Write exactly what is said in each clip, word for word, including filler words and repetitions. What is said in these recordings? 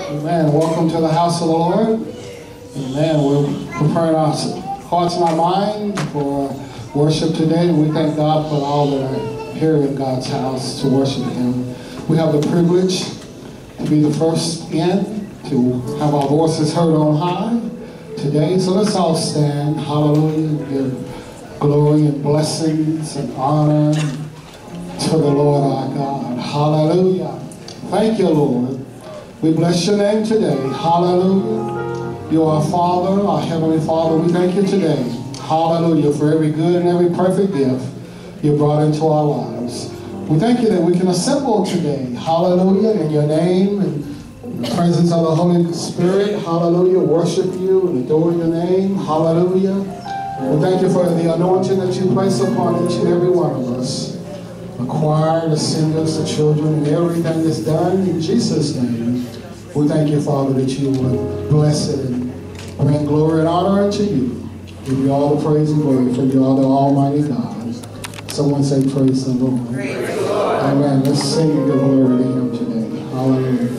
Amen. Welcome to the house of the Lord. Amen. We're preparing our hearts and our mind for worship today. We thank God for all that are here in God's house to worship Him. We have the privilege to be the first in, to have our voices heard on high today. So let's all stand. Hallelujah. Give glory and blessings and honor to the Lord our God. Hallelujah. Thank you, Lord. We bless your name today. Hallelujah. You are our Father, our Heavenly Father. We thank you today. Hallelujah. For every good and every perfect gift you brought into our lives. We thank you that we can assemble today. Hallelujah. In your name and in the presence of the Holy Spirit. Hallelujah. Worship you and adore your name. Hallelujah. We thank you for the anointing that you place upon each and every one of us. The choir, the singers, the children, and everything that's done in Jesus' name. We thank you, Father, that you would bless it and bring glory and honor unto you. Give you all the praise and glory, for you are the Almighty God. Someone say, praise the Lord. Praise the Lord. Amen. Let's sing and give glory to Him today. Hallelujah.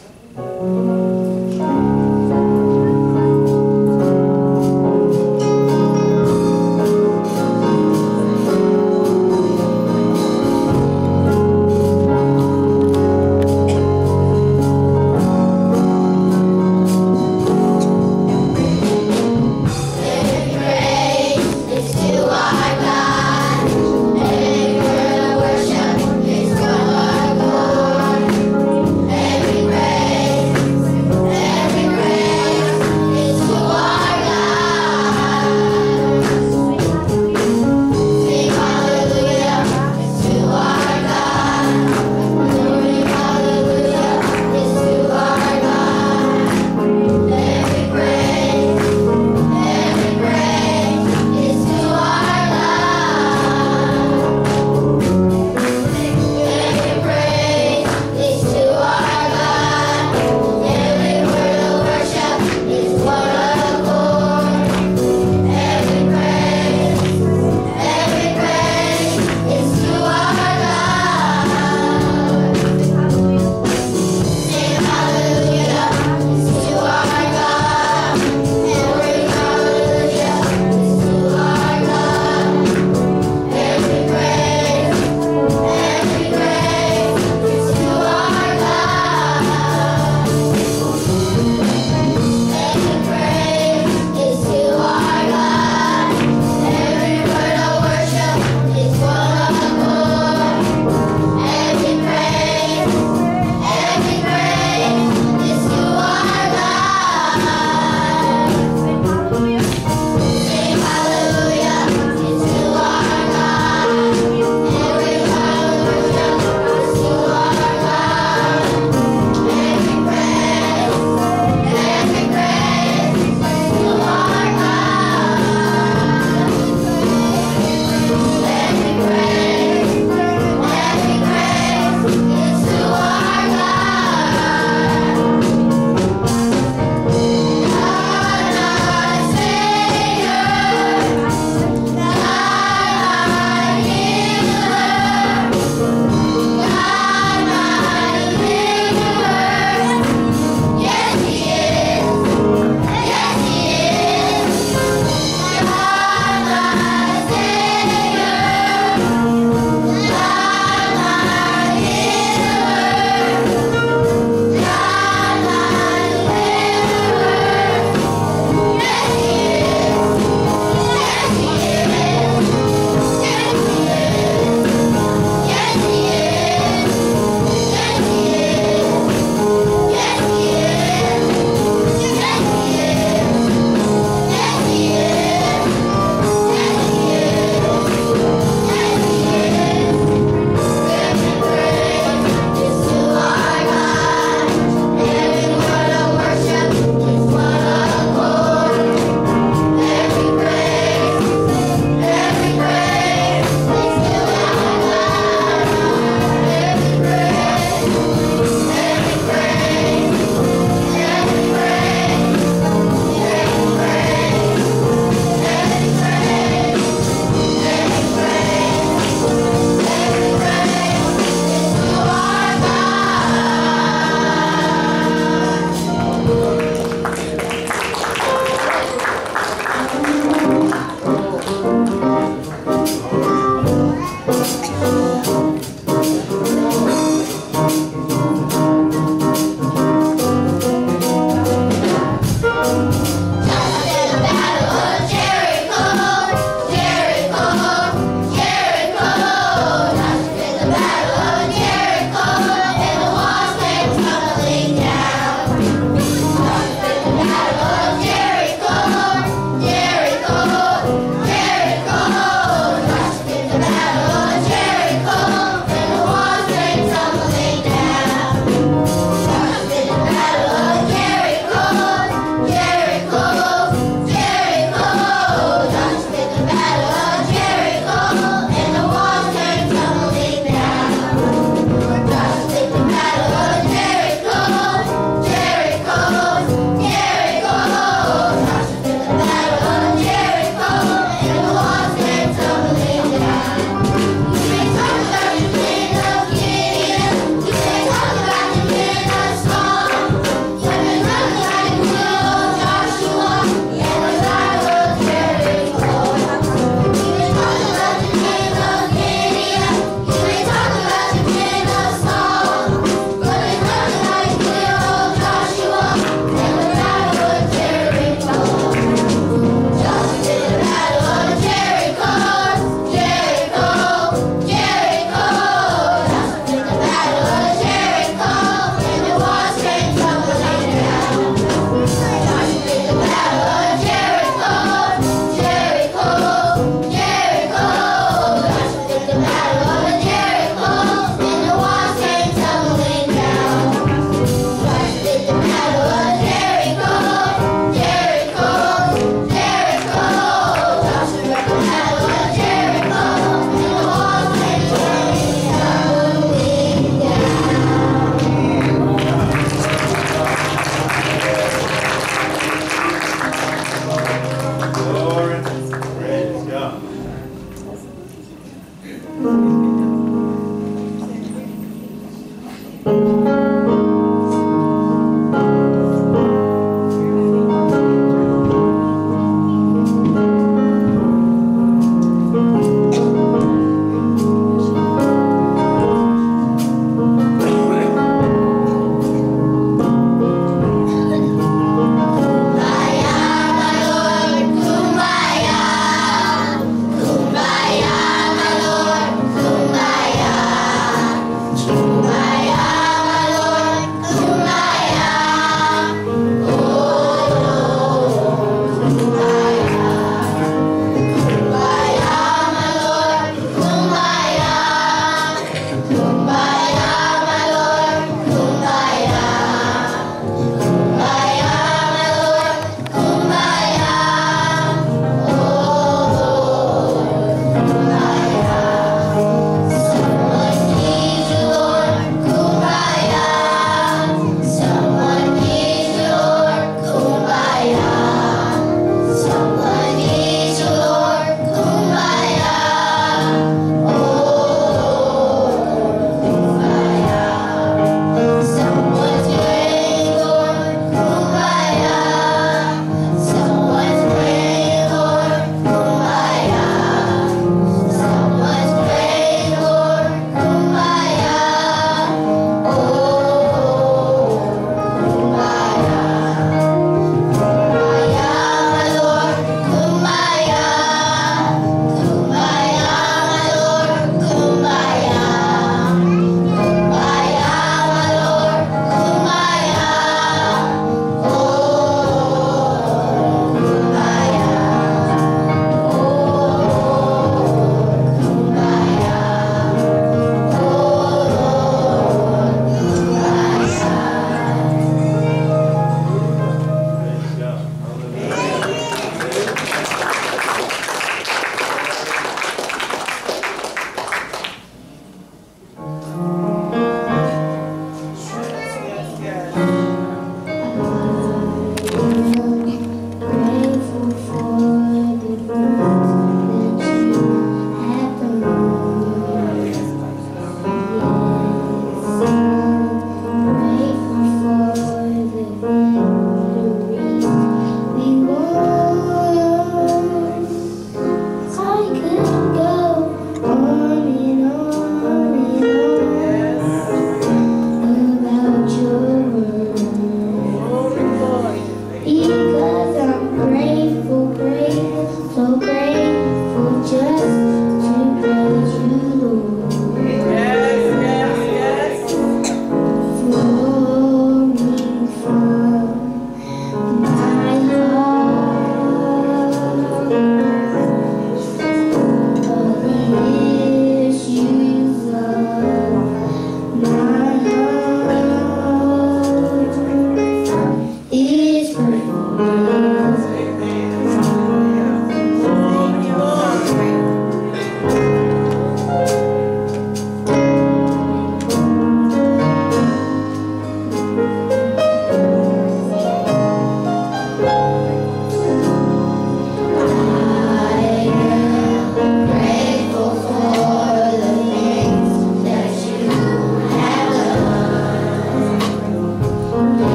Thank you.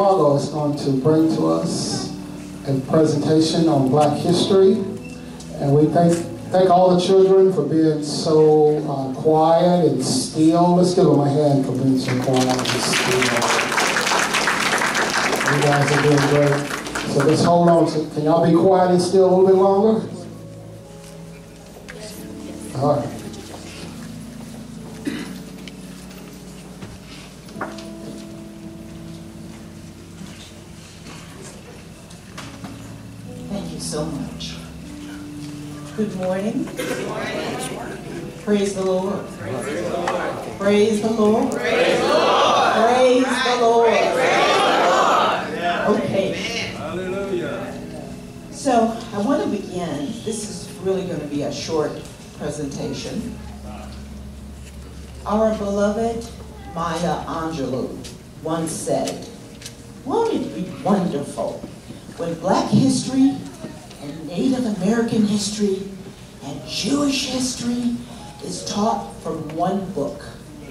Chicago is going to bring to us a presentation on Black history. And we thank, thank all the children for being so uh, quiet and still. Let's give them a hand for being so quiet and still. You guys are doing great. So let's hold on to, can y'all be quiet and still a little bit longer? All right. Thank you so much. Good morning. Good morning. Praise the Lord. Praise the Lord. Praise the Lord. Praise the Lord. Praise the Lord. Praise the Lord. Okay. Hallelujah. So I want to begin. This is really going to be a short presentation. Our beloved Maya Angelou once said, "Won't it be wonderful when Black history and Native American history and Jewish history is taught from one book?"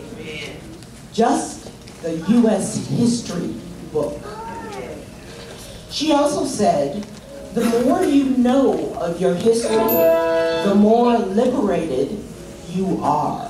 Just the U S history book. She also said, "The more you know of your history, the more liberated you are."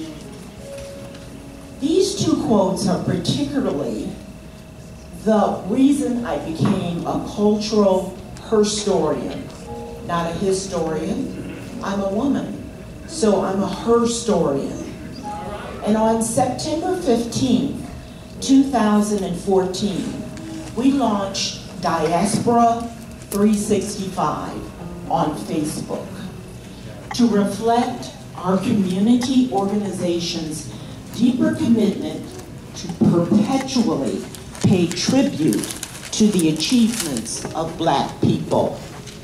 These two quotes are particularly the reason I became a cultural historian, not a historian. I'm a woman, so I'm a historian. And on September fifteenth, two thousand fourteen, we launched Diaspora three sixty-five on Facebook to reflect our community organization's deeper commitment to perpetually pay tribute to the achievements of Black people.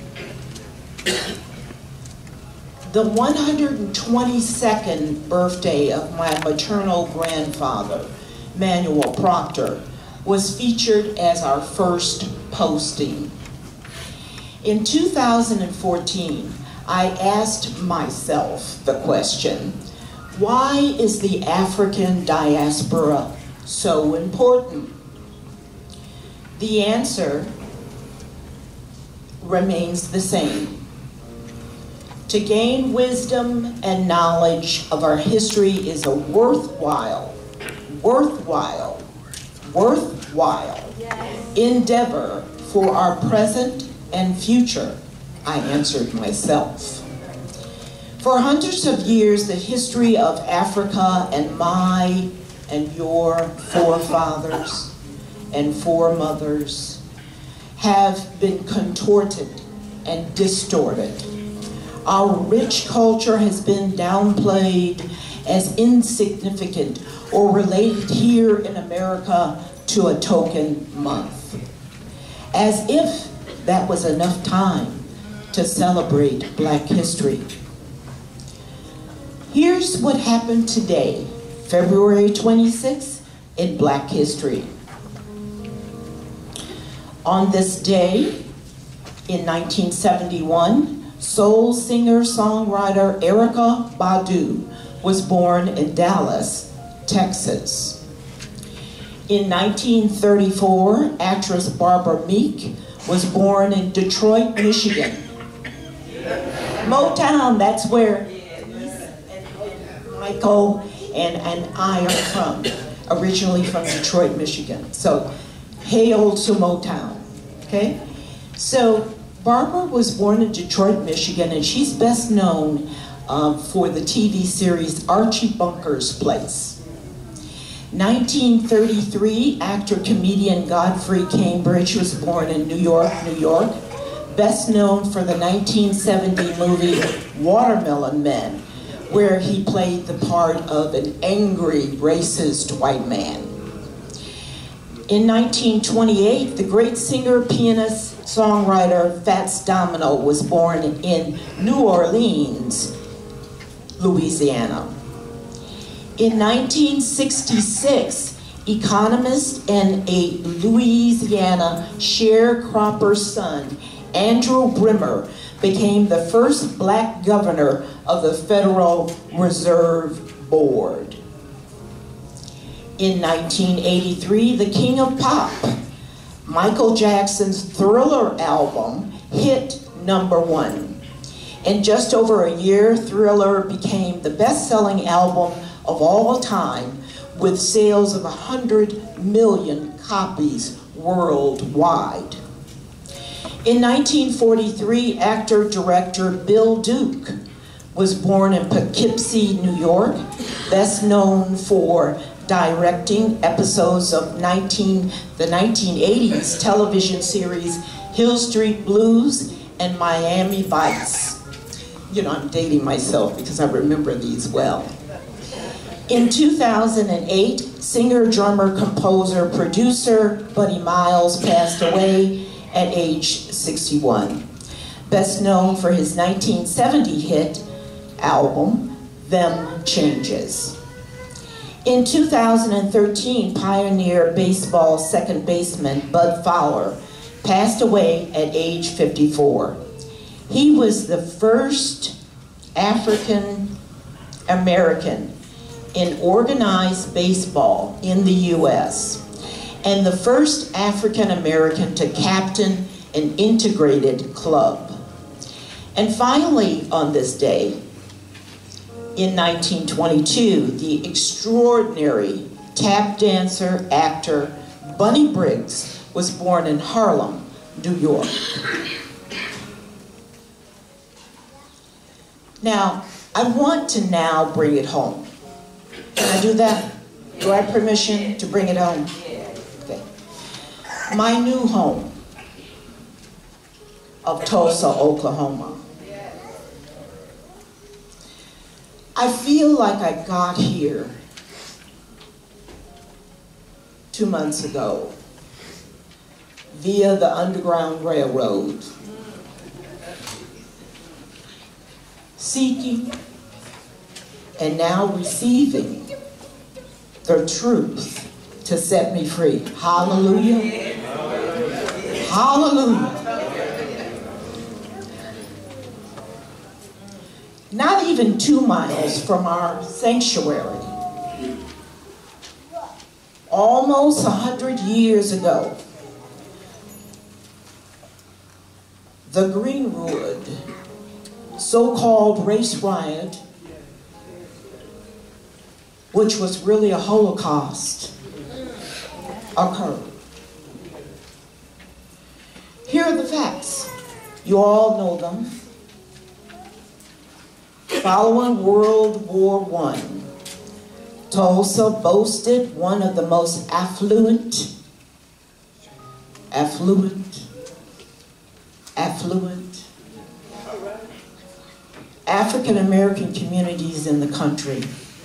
The one hundred twenty-second birthday of my maternal grandfather, Manuel Proctor, was featured as our first posting. In two thousand fourteen, I asked myself the question, why is the African diaspora so important? The answer remains the same. To gain wisdom and knowledge of our history is a worthwhile, worthwhile, worthwhile yes. endeavor for our present and future, I answered myself. For hundreds of years, the history of Africa and my and your forefathers and foremothers have been contorted and distorted. Our rich culture has been downplayed as insignificant or related here in America to a token month, as if that was enough time to celebrate Black history. Here's what happened today, February twenty-sixth, in Black history. On this day, in nineteen seventy-one, soul singer-songwriter Erykah Badu was born in Dallas, Texas. In nineteen thirty-four, actress Barbara Meek was born in Detroit, Michigan. Motown, that's where Michael and, and I are from, originally from Detroit, Michigan. So, hail to Motown, okay? So, Barbara was born in Detroit, Michigan, and she's best known uh, for the T V series Archie Bunker's Place. nineteen thirty-three, actor-comedian Godfrey Cambridge was born in New York, New York, best known for the nineteen seventy movie Watermelon Men, where he played the part of an angry, racist white man. In nineteen twenty-eight, the great singer, pianist, songwriter Fats Domino was born in New Orleans, Louisiana. In nineteen sixty-six, economist and a Louisiana sharecropper's son, Andrew Brimmer, became the first Black governor of the Federal Reserve Board. In nineteen eighty-three, the king of pop, Michael Jackson's Thriller album hit number one. In just over a year, Thriller became the best-selling album of all time with sales of one hundred million copies worldwide. In nineteen forty-three, actor-director Bill Duke was born in Poughkeepsie, New York, best known for directing episodes of nineteen, the nineteen eighties television series Hill Street Blues and Miami Vice. You know, I'm dating myself because I remember these well. In two thousand eight, singer, drummer, composer, producer Buddy Miles passed away at age sixty-one. Best known for his nineteen seventy hit album, Them Changes. In two thousand thirteen, pioneer baseball second baseman Bud Fowler passed away at age fifty-four. He was the first African American in organized baseball in the U S and the first African American to captain an integrated club. And finally, on this day, in nineteen twenty-two, the extraordinary tap dancer, actor Bunny Briggs was born in Harlem, New York. Now, I want to now bring it home. Can I do that? Do I have permission to bring it home? Okay. My new home of Tulsa, Oklahoma. I feel like I got here two months ago via the Underground Railroad, seeking and now receiving the truth to set me free. Hallelujah. Hallelujah. Not even two miles from our sanctuary, almost a hundred years ago, the Greenwood so-called race riot, which was really a Holocaust, occurred. Here are the facts. You all know them. Following World War One, Tulsa boasted one of the most affluent, affluent, affluent African-American communities in the country,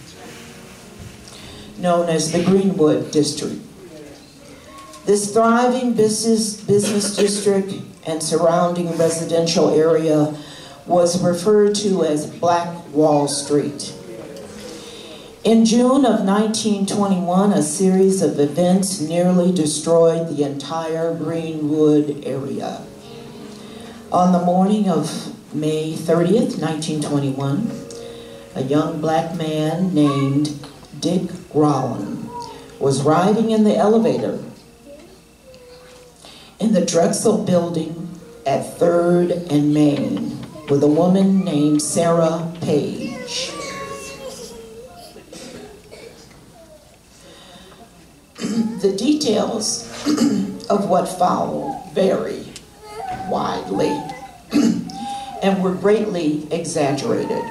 known as the Greenwood District. This thriving business, business district and surrounding residential area was referred to as Black Wall Street. In June of nineteen twenty-one, a series of events nearly destroyed the entire Greenwood area. On the morning of May thirtieth, nineteen twenty-one, a young black man named Dick Rowland was riding in the elevator in the Drexel building at third and Main with a woman named Sarah Page. The details of what followed vary widely and were greatly exaggerated.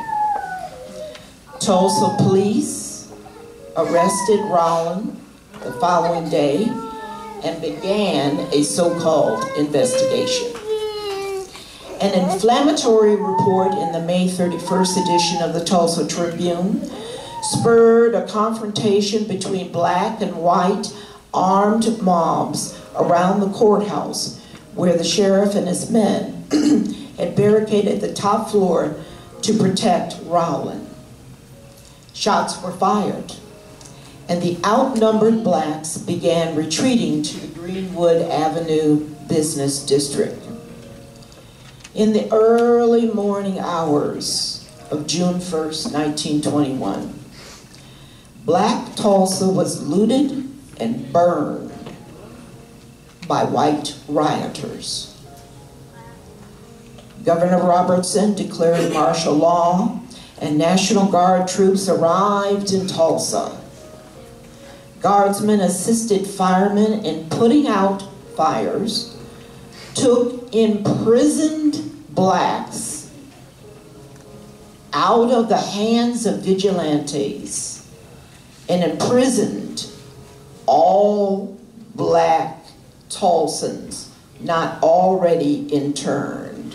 Tulsa police arrested Rowland the following day and began a so-called investigation. An inflammatory report in the May thirty-first edition of the Tulsa Tribune spurred a confrontation between black and white armed mobs around the courthouse, where the sheriff and his men had barricaded the top floor to protect Rowland. Shots were fired, and the outnumbered blacks began retreating to the Greenwood Avenue Business District. In the early morning hours of June first, nineteen twenty-one, Black Tulsa was looted and burned. by white rioters. Governor Robertson declared martial law, and National Guard troops arrived in Tulsa. Guardsmen assisted firemen in putting out fires, took imprisoned blacks out of the hands of vigilantes, and imprisoned all black Tulsans not already interned.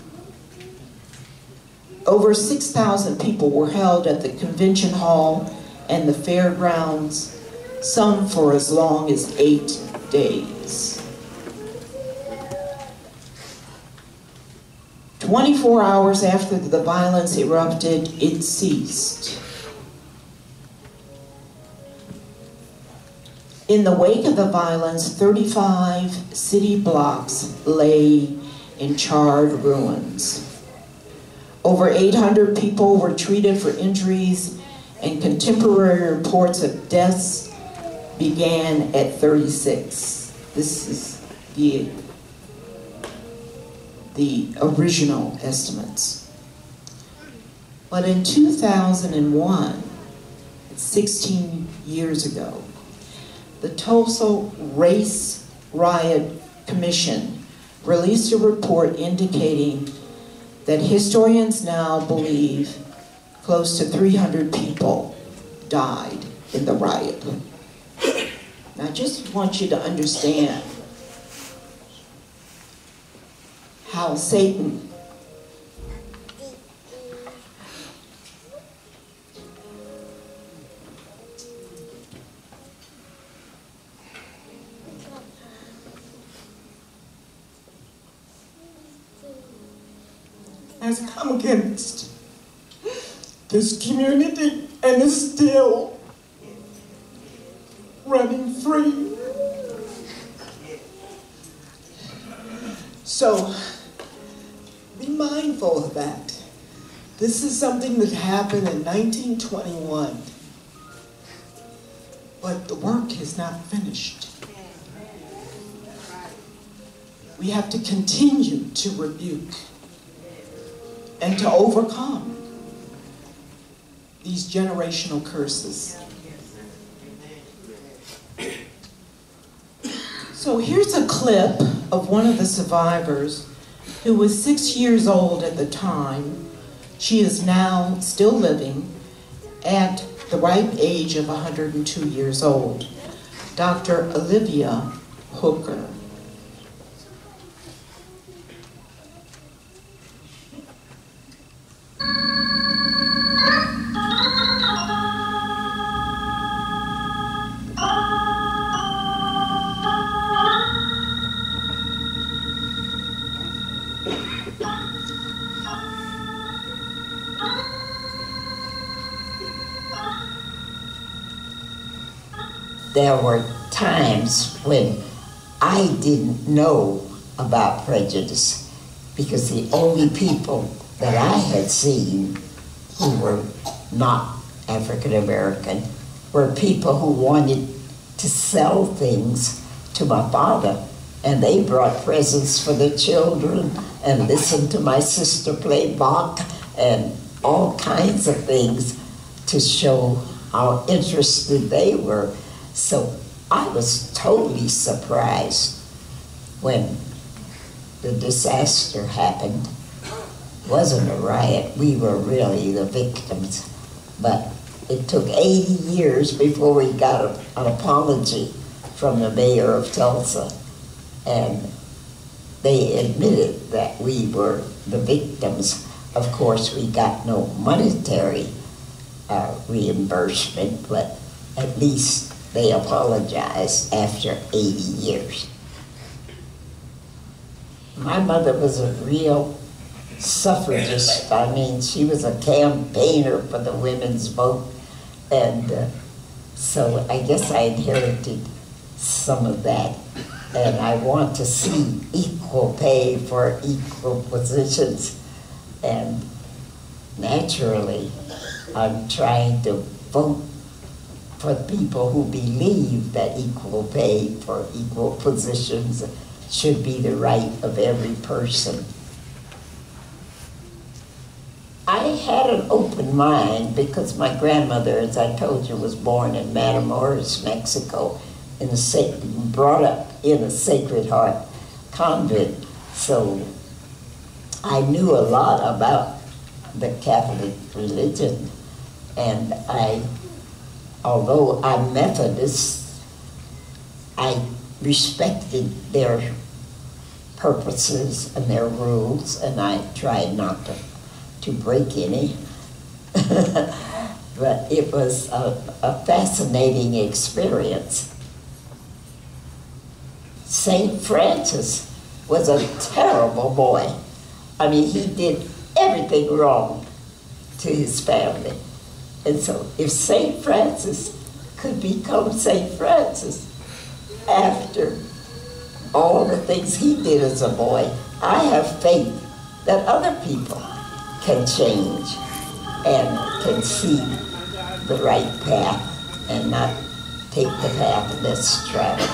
Over six thousand people were held at the convention hall and the fairgrounds, some for as long as eight days. twenty-four hours after the violence erupted, it ceased. In the wake of the violence, thirty-five city blocks lay in charred ruins. Over eight hundred people were treated for injuries, and contemporary reports of deaths began at thirty-six. This is the, the original estimates. But in two thousand one, sixteen years ago, the Tulsa Race Riot Commission released a report indicating that historians now believe close to three hundred people died in the riot. Now, I just want you to understand how Satan has come against this community and is still running free. So be mindful of that. This is something that happened in nineteen twenty-one, but the work is not finished. We have to continue to rebuke and to overcome these generational curses. So here's a clip of one of the survivors who was six years old at the time. She is now still living at the ripe age of one hundred two years old. Doctor Olivia Hooker. There were times when I didn't know about prejudice because the only people that I had seen who were not African American were people who wanted to sell things to my father, and they brought presents for the children and listened to my sister play Bach and all kinds of things to show how interested they were. So I was totally surprised when the disaster happened. It wasn't a riot, we were really the victims. But it took eighty years before we got a, an apology from the mayor of Tulsa. And they admitted that we were the victims. Of course, we got no monetary uh, reimbursement, but at least they apologized after eighty years. My mother was a real suffragist. I mean, she was a campaigner for the women's vote. And uh, so I guess I inherited some of that. And I want to see equal pay for equal positions. And naturally, I'm trying to vote for people who believe that equal pay for equal positions should be the right of every person. I had an open mind because my grandmother, as I told you, was born in Matamoros, Mexico, in a, brought up in a Sacred Heart convent. So I knew a lot about the Catholic religion, and I, although I'm Methodist, I respected their purposes and their rules, and I tried not to, to break any. But it was a, a fascinating experience. Saint Francis was a terrible boy. I mean, he did everything wrong to his family. And so if Saint Francis could become Saint Francis after all the things he did as a boy, I have faith that other people can change and can see the right path and not take the path less traveled.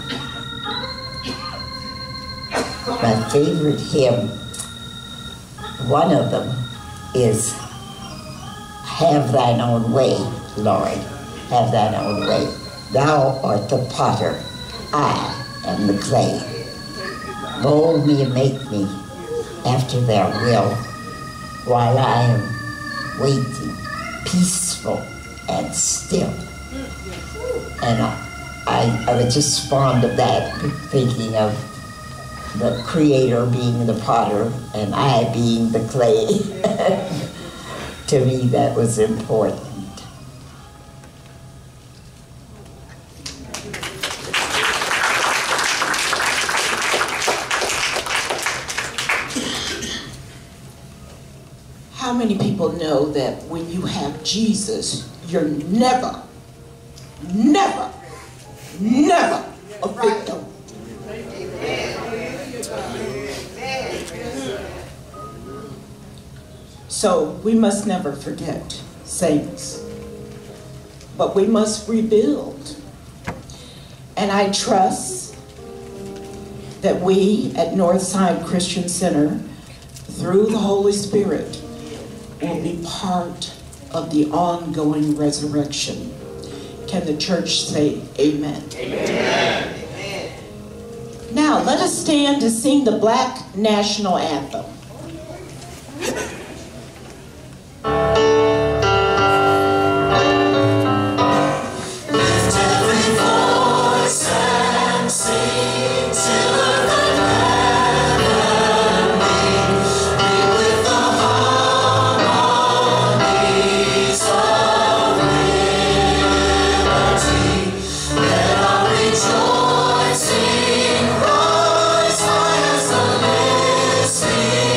My favorite hymn, one of them is "Have thine own way, Lord, have thine own way. Thou art the potter, I am the clay. Mold me and make me after thy will, while I am waiting, peaceful and still." And I, I, I was just fond of that, thinking of the Creator being the potter and I being the clay. To me, that was important. How many people know that when you have Jesus, you're never, never, never a victim? So we must never forget, saints, but we must rebuild. And I trust that we at Northside Christian Center, through the Holy Spirit, will be part of the ongoing resurrection. Can the church say amen? Amen. Now let us stand to sing the Black National Anthem. Rejoicing, rise high as the listening.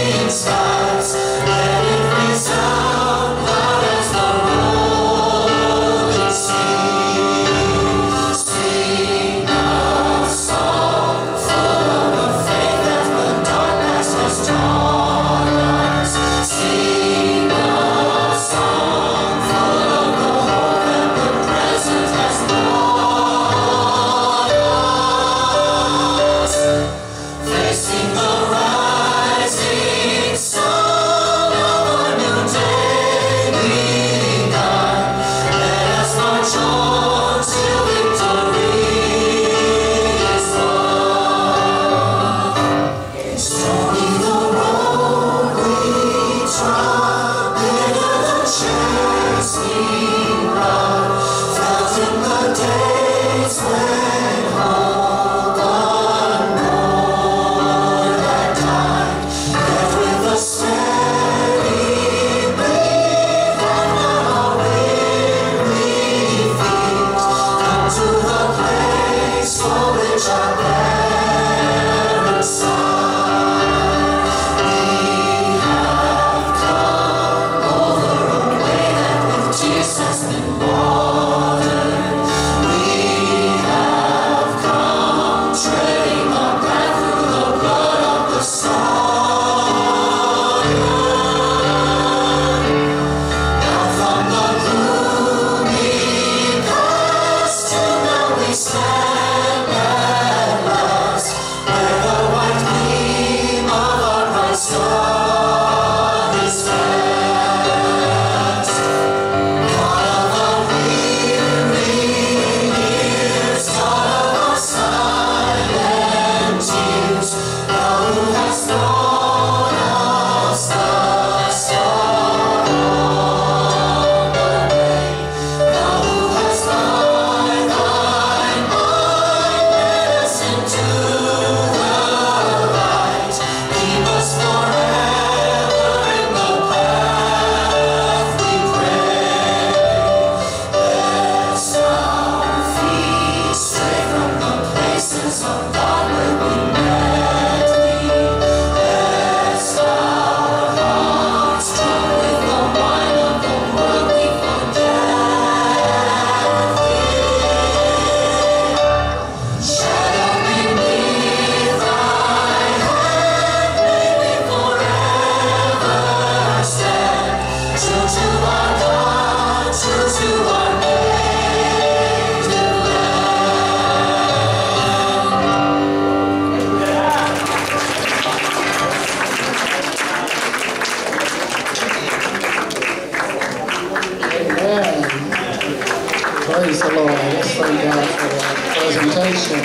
Praise the Lord. Let's thank God for that presentation.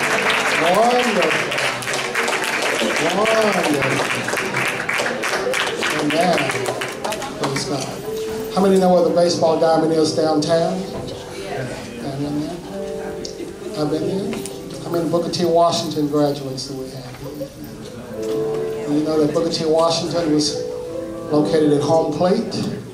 Wonderful. Wonderful. Amen. Praise God. How many know where the baseball diamond is downtown? I've been there. I've been there. How many Booker T. Washington graduates do we have? You know that Booker T. Washington was located at Home Plate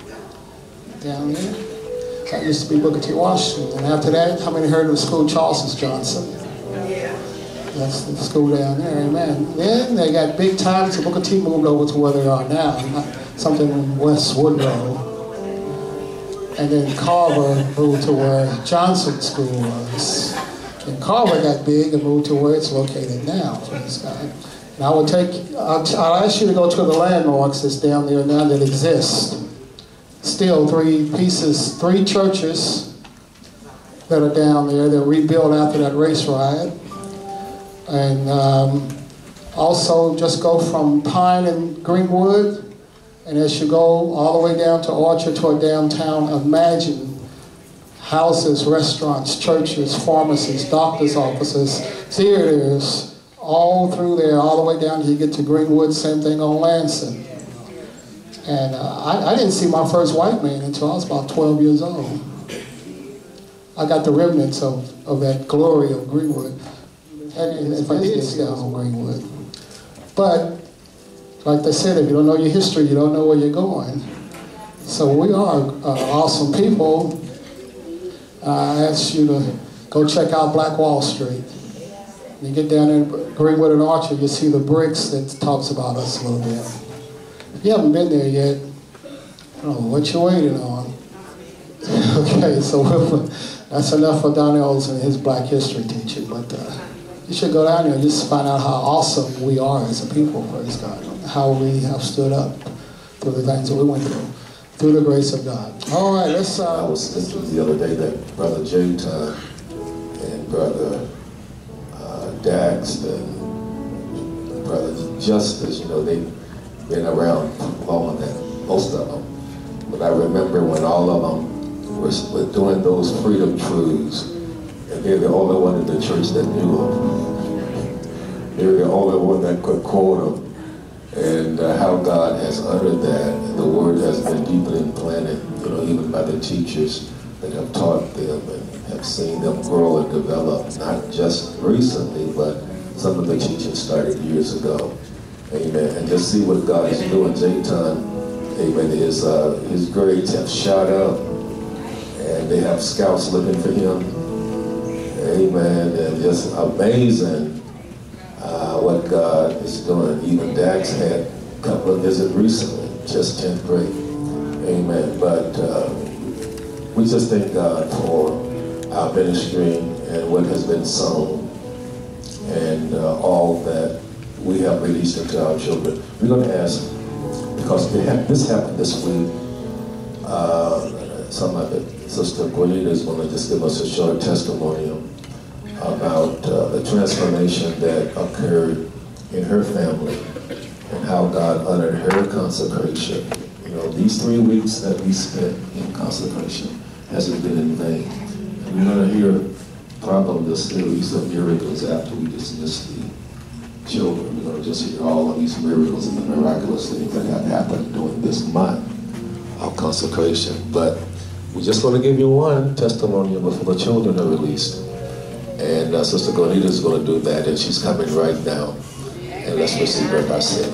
down there. That used to be Booker T. Washington. And after that, how many heard of the school Charles Johnson? That's the school down there, amen. Then they got big time, so Booker T moved over to where they are now, something in West Woodrow. And then Carver moved to where Johnson School was. And Carver got big and moved to where it's located now, praise God. And I will take, I'll, I'll ask you to go to the landmarks that's down there now that exist. Still three pieces, three churches that are down there that rebuilt after that race riot. And um, also just go from Pine and Greenwood, and as you go all the way down to Orchard toward downtown, imagine houses, restaurants, churches, pharmacies, doctor's offices, theaters, all through there, all the way down till you get to Greenwood, same thing on Lansing. And uh, I, I didn't see my first white man until I was about twelve years old. I got the remnants of, of that glory of Greenwood. And if I did see on Greenwood. But, like they said, if you don't know your history, you don't know where you're going. So we are uh, awesome people. I ask you to go check out Black Wall Street. You get down there in Greenwood and Orchard, you see the bricks that talks about us a little bit. If you haven't been there yet, I don't know what you're waiting on. Okay, so that's enough for Donnell's and his Black history teaching. But uh, you should go down there and just find out how awesome we are as a people, praise God. How we have stood up through the things that we went through, through the grace of God. All right, let's... Uh, I was thinking the other day that Brother J-Ton and Brother uh, Dax and Brother Justice, you know, they've been around longer than most of them. But I remember when all of them were, were doing those freedom truths, and they're the only one in the church that knew them. They're the only one that could quote them. And uh, how God has honored that, and the word has been deeply implanted, you know, even by the teachers that have taught them and have seen them grow and develop, not just recently, but some of the teaching started years ago. Amen. And just see what God is doing. J-Ton, amen, his, uh, his grades have shot up, and they have scouts looking for him. Amen. And just amazing. Uh, what God is doing. Even Dax had a couple of visits recently, just tenth grade. Amen. But uh, we just thank God for our ministry and what has been sown and uh, all that we have released into our children. We're going to ask, because this happened this week, uh, some of it, Sister Juanita is going to just give us a short testimonial about uh, the transformation that occurred in her family and how God honored her consecration. You know, these three weeks that we spent in consecration hasn't been in vain. And we're going to hear probably the series of miracles after we dismiss the children. We're going to just hear all of these miracles and the miraculous things that have happened during this month of consecration. But we're just going to give you one testimony before the children are released. And uh, Sister Juanita is going to do that, and she's coming right now. And let's receive her by saying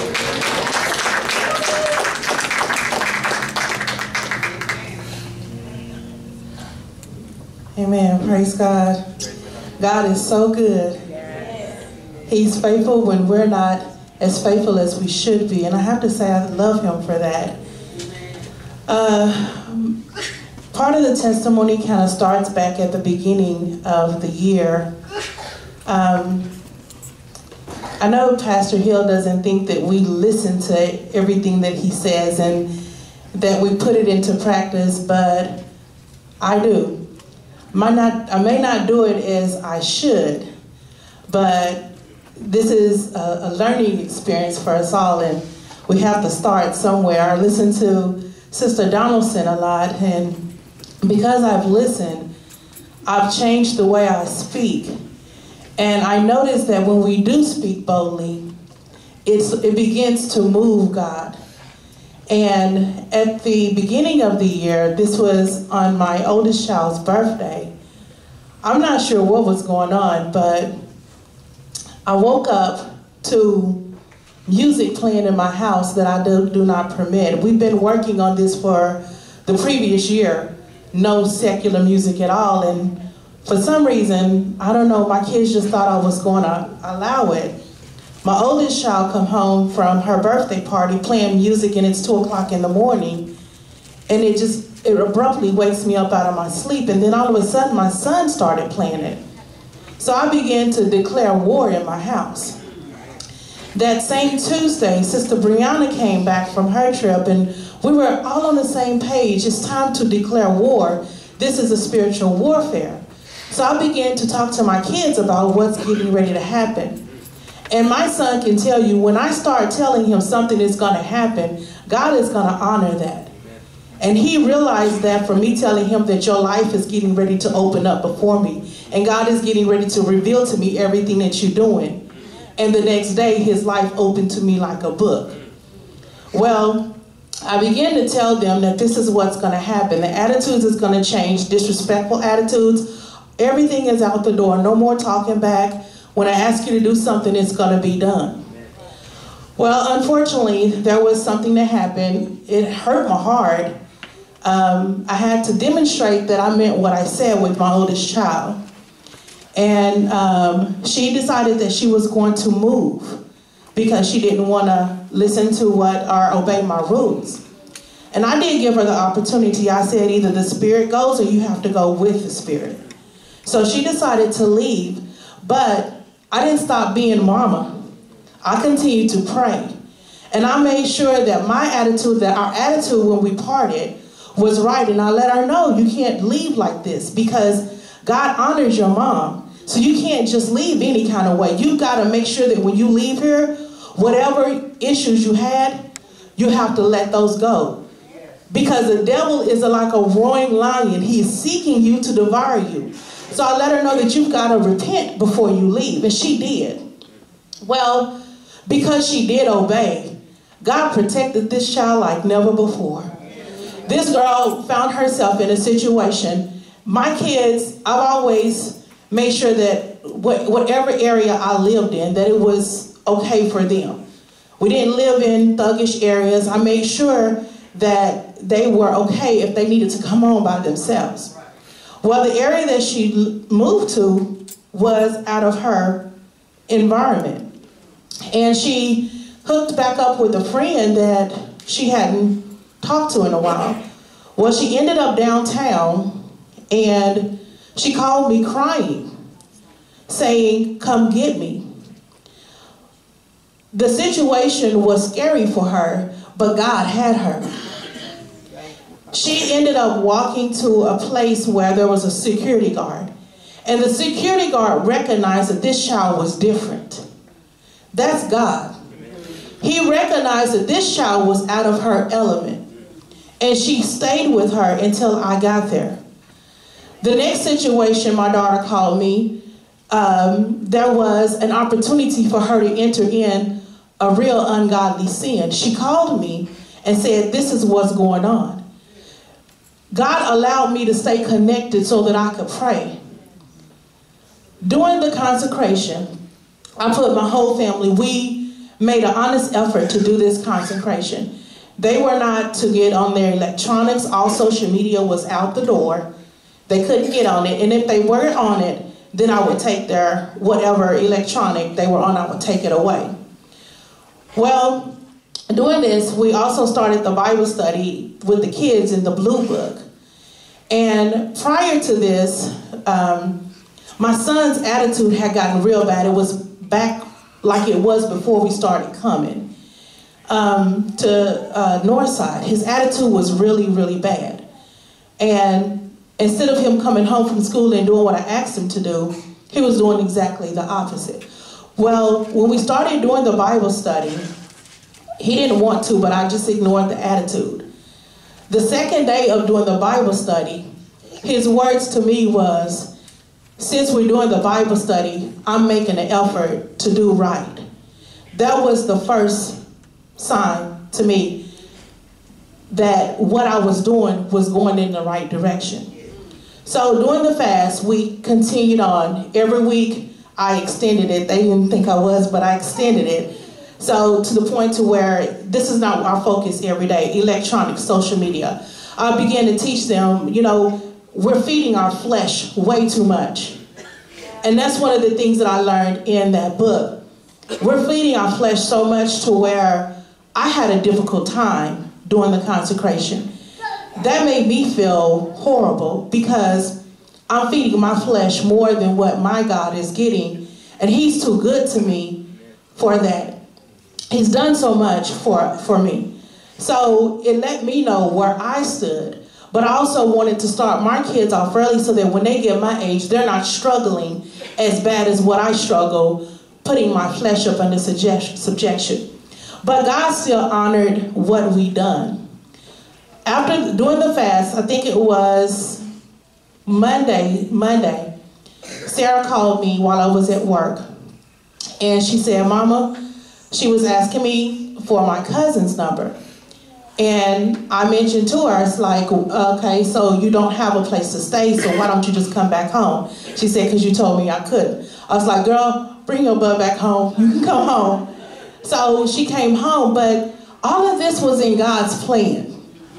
amen. Amen. Praise God. God is so good. He's faithful when we're not as faithful as we should be. And I have to say I love him for that. Uh, Part of the testimony kind of starts back at the beginning of the year. Um, I know Pastor Hill doesn't think that we listen to everything that he says and that we put it into practice, but I do. Might not, I may not do it as I should, but this is a, a learning experience for us all, and we have to start somewhere. I listen to Sister Donaldson a lot, and because I've listened, I've changed the way I speak. And I noticed that when we do speak boldly, it's, it begins to move God. And at the beginning of the year, this was on my oldest child's birthday, I'm not sure what was going on, but I woke up to music playing in my house that I do, do not permit. We've been working on this for the previous year, no secular music at all, and for some reason, I don't know, my kids just thought I was going to allow it. My oldest child come home from her birthday party playing music, and it's two o'clock in the morning, and it just, it abruptly wakes me up out of my sleep, and then all of a sudden my son started playing it. So I began to declare war in my house. That same Tuesday, Sister Brianna came back from her trip, and we were all on the same page. It's time to declare war. This is a spiritual warfare. So I began to talk to my kids about what's getting ready to happen. And my son can tell you, when I start telling him something is going to happen, God is going to honor that. And he realized that from me telling him that your life is getting ready to open up before me. And God is getting ready to reveal to me everything that you're doing. And the next day, his life opened to me like a book. Well, I began to tell them that this is what's going to happen. The attitudes is going to change, disrespectful attitudes. Everything is out the door. No more talking back. When I ask you to do something, it's going to be done. Well, unfortunately, there was something that happened. It hurt my heart. Um, I had to demonstrate that I meant what I said with my oldest child. And um, she decided that she was going to move because she didn't want to listen to what or obey my rules. And I did give her the opportunity. I said either the Spirit goes or you have to go with the Spirit. So she decided to leave, but I didn't stop being mama. I continued to pray. And I made sure that my attitude, that our attitude when we parted was right. And I let her know, you can't leave like this because God honors your mom. So you can't just leave any kind of way. You got to make sure that when you leave here, whatever issues you had, you have to let those go. Because the devil is like a roaring lion. He is seeking you to devour you. So I let her know that you've got to repent before you leave. And she did. Well, because she did obey, God protected this child like never before. This girl found herself in a situation. My kids, I've always made sure that whatever area I lived in, that it was okay for them. We didn't live in thuggish areas. I made sure that they were okay if they needed to come home by themselves. Well, the area that she moved to was out of her environment. And she hooked back up with a friend that she hadn't talked to in a while. Well, she ended up downtown and she called me crying, saying, come get me. The situation was scary for her, but God had her. She ended up walking to a place where there was a security guard. And the security guard recognized that this child was different. That's God. He recognized that this child was out of her element. And she stayed with her until I got there. The next situation, my daughter called me. Um, there was an opportunity for her to enter in a real ungodly sin. She called me and said, this is what's going on. God allowed me to stay connected so that I could pray. During the consecration, I put my whole family, we made an honest effort to do this consecration. They were not to get on their electronics. All social media was out the door. They couldn't get on it. And if they weren't on it, then I would take their whatever electronic they were on, I would take it away. Well, doing this, we also started the Bible study with the kids in the Blue Book. And prior to this, um, my son's attitude had gotten real bad. It was back like it was before we started coming um, to uh, Northside. His attitude was really, really bad. And instead of him coming home from school and doing what I asked him to do, he was doing exactly the opposite. Well, when we started doing the Bible study, he didn't want to, but I just ignored the attitude. The second day of doing the Bible study, his words to me was, since we're doing the Bible study, I'm making an effort to do right. That was the first sign to me that what I was doing was going in the right direction. So during the fast, we continued on. Every week, I extended it. They didn't think I was, but I extended it. So to the point to where this is not our focus every day, electronic, social media. I began to teach them, you know, we're feeding our flesh way too much. And that's one of the things that I learned in that book. We're feeding our flesh so much to where I had a difficult time during the consecration. That made me feel horrible because I'm feeding my flesh more than what my God is getting. And he's too good to me for that. He's done so much for, for me. So it let me know where I stood. But I also wanted to start my kids off early so that when they get my age, they're not struggling as bad as what I struggle, putting my flesh up under subjection. But God still honored what we done. After doing the fast, I think it was Monday, Monday, Sarah called me while I was at work. And she said, Mama, she was asking me for my cousin's number. And I mentioned to her, it's like, okay, so you don't have a place to stay, so why don't you just come back home? She said, because you told me I couldn't. I was like, girl, bring your butt back home. You can come home. So she came home, but all of this was in God's plan.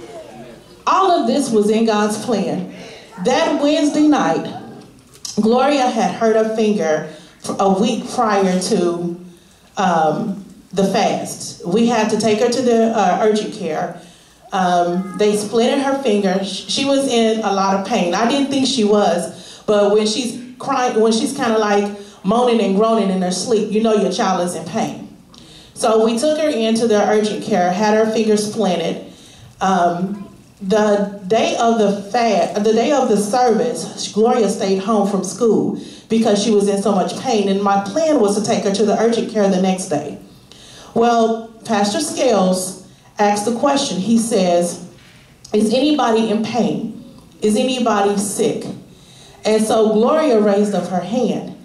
All of this was in God's plan. That Wednesday night, Gloria had hurt her finger a week prior to um, the fast. We had to take her to the uh, urgent care. Um, they splinted her finger. She was in a lot of pain. I didn't think she was, but when she's crying, when she's kind of like moaning and groaning in her sleep, you know your child is in pain. So we took her into the urgent care, had her finger splinted. Um, the day of the fast, the day of the service, Gloria stayed home from school because she was in so much pain, and my plan was to take her to the urgent care the next day. Well, Pastor Scales asked the question. He says, is anybody in pain? Is anybody sick? And so Gloria raised up her hand.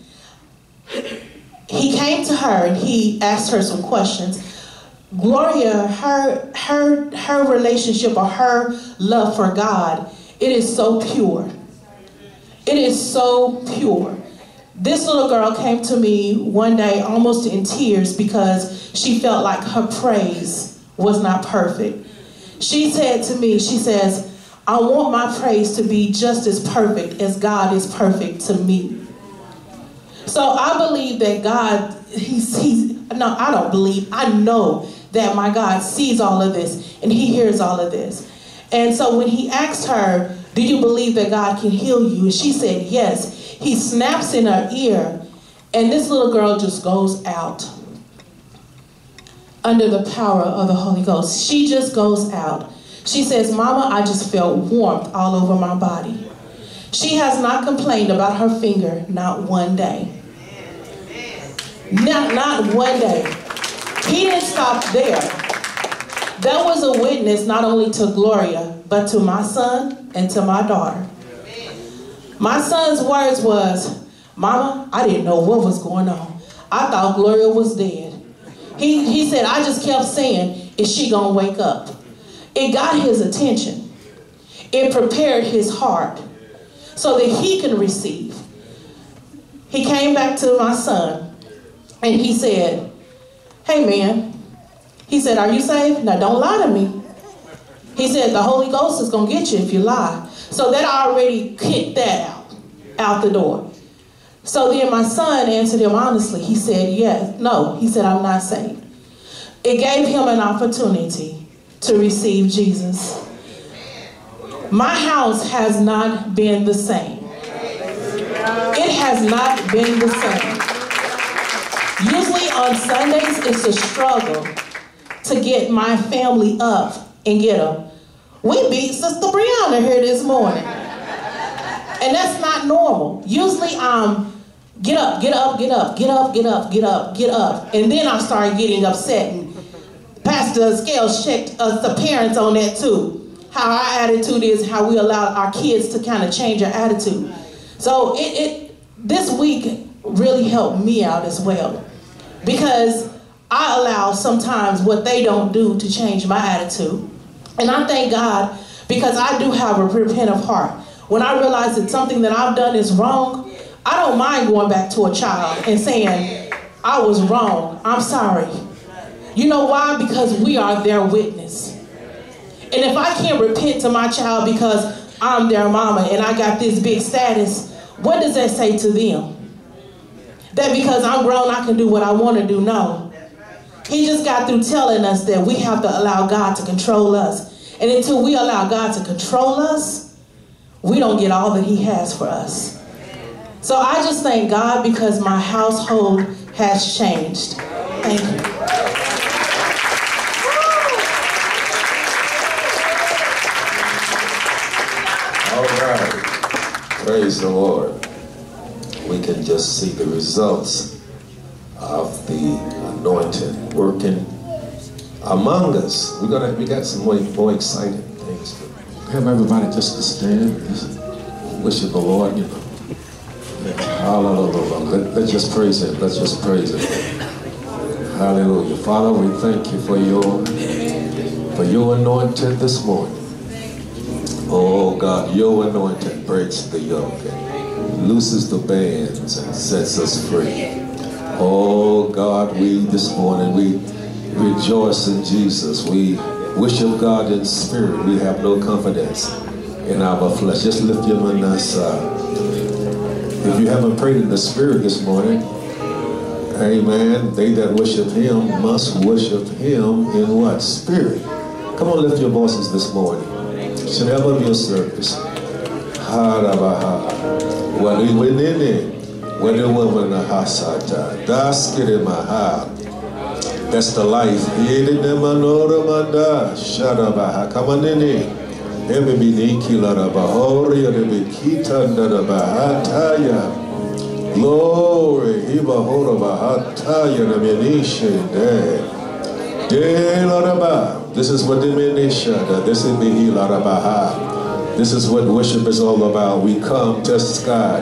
He came to her and he asked her some questions. Gloria, her, her, her relationship or her love for God, it is so pure. It is so pure. This little girl came to me one day almost in tears because she felt like her praise was not perfect. She said to me, she says, I want my praise to be just as perfect as God is perfect to me. So I believe that God, he sees, no, I don't believe, I know that my God sees all of this and he hears all of this. And so when he asked her, do you believe that God can heal you? And she said, yes. He snaps in her ear, and this little girl just goes out under the power of the Holy Ghost. She just goes out. She says, Mama, I just felt warmth all over my body. She has not complained about her finger, not one day. Not, not one day. He didn't stop there. That was a witness not only to Gloria, but to my son and to my daughter. My son's words was, Mama, I didn't know what was going on. I thought Gloria was dead. He, he said, I just kept saying, is she going to wake up? It got his attention. It prepared his heart so that he can receive. He came back to my son and he said, hey man, he said, are you saved? Now don't lie to me. He said, the Holy Ghost is going to get you if you lie. So that already kicked that out, out the door. So then my son answered him honestly. He said, yes, no. He said, I'm not saved. It gave him an opportunity to receive Jesus. My house has not been the same. It has not been the same. Usually on Sundays, it's a struggle to get my family up and get them. We beat Sister Brianna here this morning. And that's not normal. Usually I'm get up, get up, get up, get up, get up, get up, get up. And then I started getting upset. And Pastor Scales checked us, the parents on that too. how our attitude is, how we allow our kids to kind of change our attitude. So it, it this week really helped me out as well, because I allow sometimes what they don't do to change my attitude. And I thank God, because I do have a repentant heart. When I realize that something that I've done is wrong, I don't mind going back to a child and saying, I was wrong, I'm sorry. You know why? Because we are their witness. And if I can't repent to my child because I'm their mama and I got this big status, what does that say to them? That because I'm grown, I can do what I want to do? No. He just got through telling us that we have to allow God to control us. And until we allow God to control us, we don't get all that he has for us. So I just thank God because my household has changed. Thank you. All right. Praise the Lord. We can just see the results of the anointing working among us. We're gonna we got some more, more exciting things to have everybody just to stand, just worship the Lord, you know. Hallelujah. Let, let's just praise him. Let's just praise him. Hallelujah. Father, we thank you for your for your anointing this morning. Oh God, your anointing breaks the yoke and looses the bands and sets us free. Oh God, we this morning we rejoice in Jesus. We worship God in spirit. We have no confidence in our flesh. Just lift your hand aside. If you haven't prayed in the spirit this morning, amen, they that worship him must worship him in what? Spirit. Come on, lift your voices this morning. Should ever be a service. When we went in it, when the woman hasata, that's getting my heart. That's the life. Come on in it. Glory. This is what the this is the This is what worship is all about. We come to sky,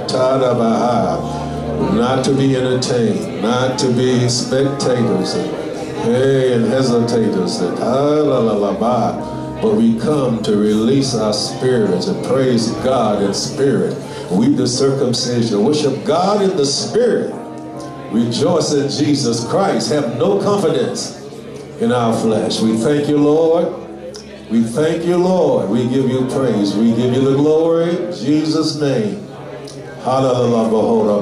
not to be entertained, not to be spectators and hey and hesitators and la la la ba. But we come to release our spirits and praise God in spirit. We the circumcision, worship God in the spirit. Rejoice in Jesus Christ. Have no confidence in our flesh. We thank you, Lord. We thank you, Lord. We give you praise. We give you the glory. In Jesus' name. Hallelujah.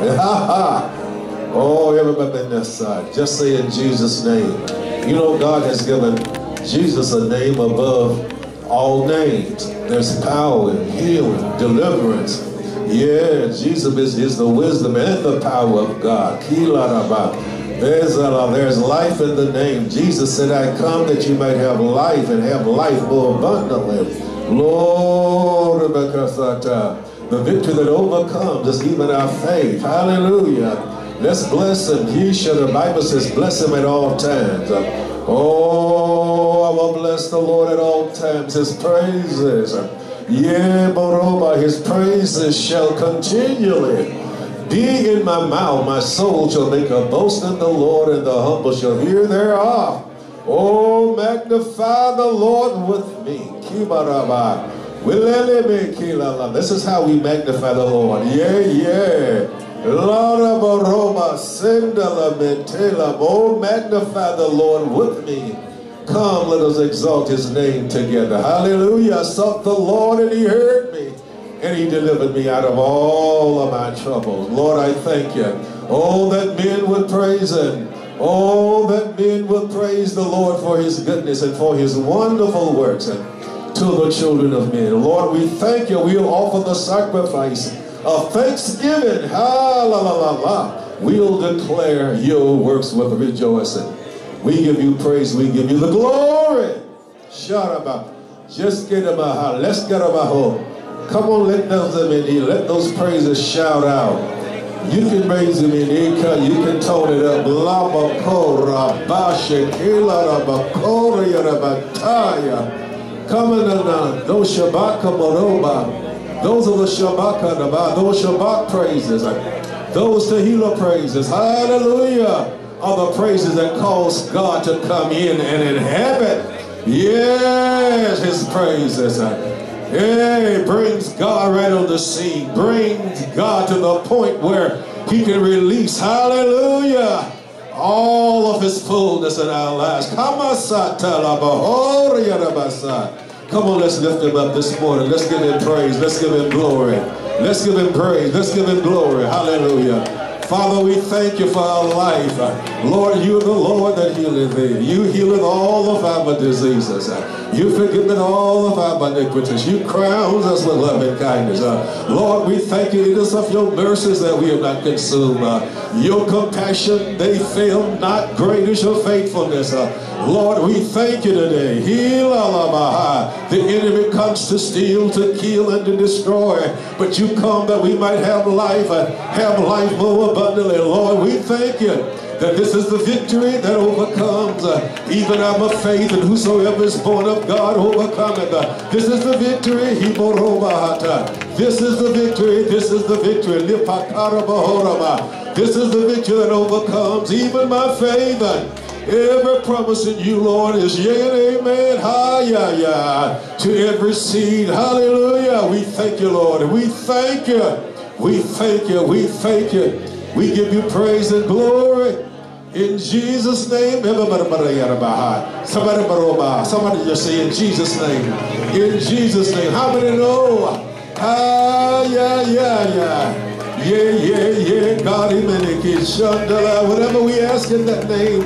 Oh, everybody on this side. Just say in Jesus' name. You know, God has given Jesus a name above all names. There's power in healing, deliverance. Yeah, Jesus is, is the wisdom and the power of God. There's, uh, there's life in the name. Jesus said, I come that you might have life and have life more abundantly. Lord, the victory that overcomes is even our faith. Hallelujah. Let's bless him. He should, the Bible says, bless him at all times. Oh, I will bless the Lord at all times. His praises. Yeah, moreover, his praises shall continually be in my mouth. My soul shall make a boast in the Lord, and the humble shall hear thereof. Oh, magnify the Lord with me. This is how we magnify the Lord. Yeah, yeah. Oh, magnify the Lord with me. Come, let us exalt his name together. Hallelujah. I sought the Lord and he heard me, and he delivered me out of all of my troubles. Lord, I thank you. Oh, that men would praise him. Oh, that men would praise the Lord for his goodness and for his wonderful works and to the children of men. Lord, we thank you. We'll offer the sacrifice of thanksgiving. Ha, la, la, la, la. We'll declare your works with rejoicing. We give you praise. We give you the glory. Sharaba. Just get them out. Let's get them out. Come on, let those in here. Let those praises shout out. You can raise them in here. You can tone it up. Lama kora bashe kila ramakora yarabataya. Come on, uh, those Shabbat Kamodoba. Those are the Shabbat Kadaba. Those Shabbat praises. Those Tehillah praises. Hallelujah. Are the praises that cause God to come in and inhabit. Yes, his praises. Hey, brings God right on the scene. Brings God to the point where he can release, hallelujah, all of his fullness in our lives. Come on, let's lift him up this morning. Let's give him praise. Let's give him glory. Let's give him praise. Let's give him glory. Hallelujah. Father, we thank you for our life. Lord, you are the Lord that healeth thee. You healeth all of our diseases. You forgive all of our iniquities. You crown us with loving kindness. Lord, we thank you. It is of your mercies that we have not consumed. Your compassion, they fail not. Great is your faithfulness. Lord, we thank you today. The enemy comes to steal, to kill, and to destroy. But you come that we might have life, have life more abundantly. Lord, we thank you that this is the victory that overcomes uh, even our faith, and whosoever is born of God overcometh. Uh, this is the victory. This is the victory. This is the victory. This is the victory that overcomes even my faith. Every promise in you, Lord, is yea and amen. Ha, yeah, yeah. To every seed. Hallelujah. We thank you, Lord. We thank you. We thank you. We thank you. We give you praise and glory. In Jesus' name. Somebody, somebody just say in Jesus' name. In Jesus' name. How many know? Ah, yeah, yeah, yeah. Yeah, yeah, yeah. God, whatever we ask in that name.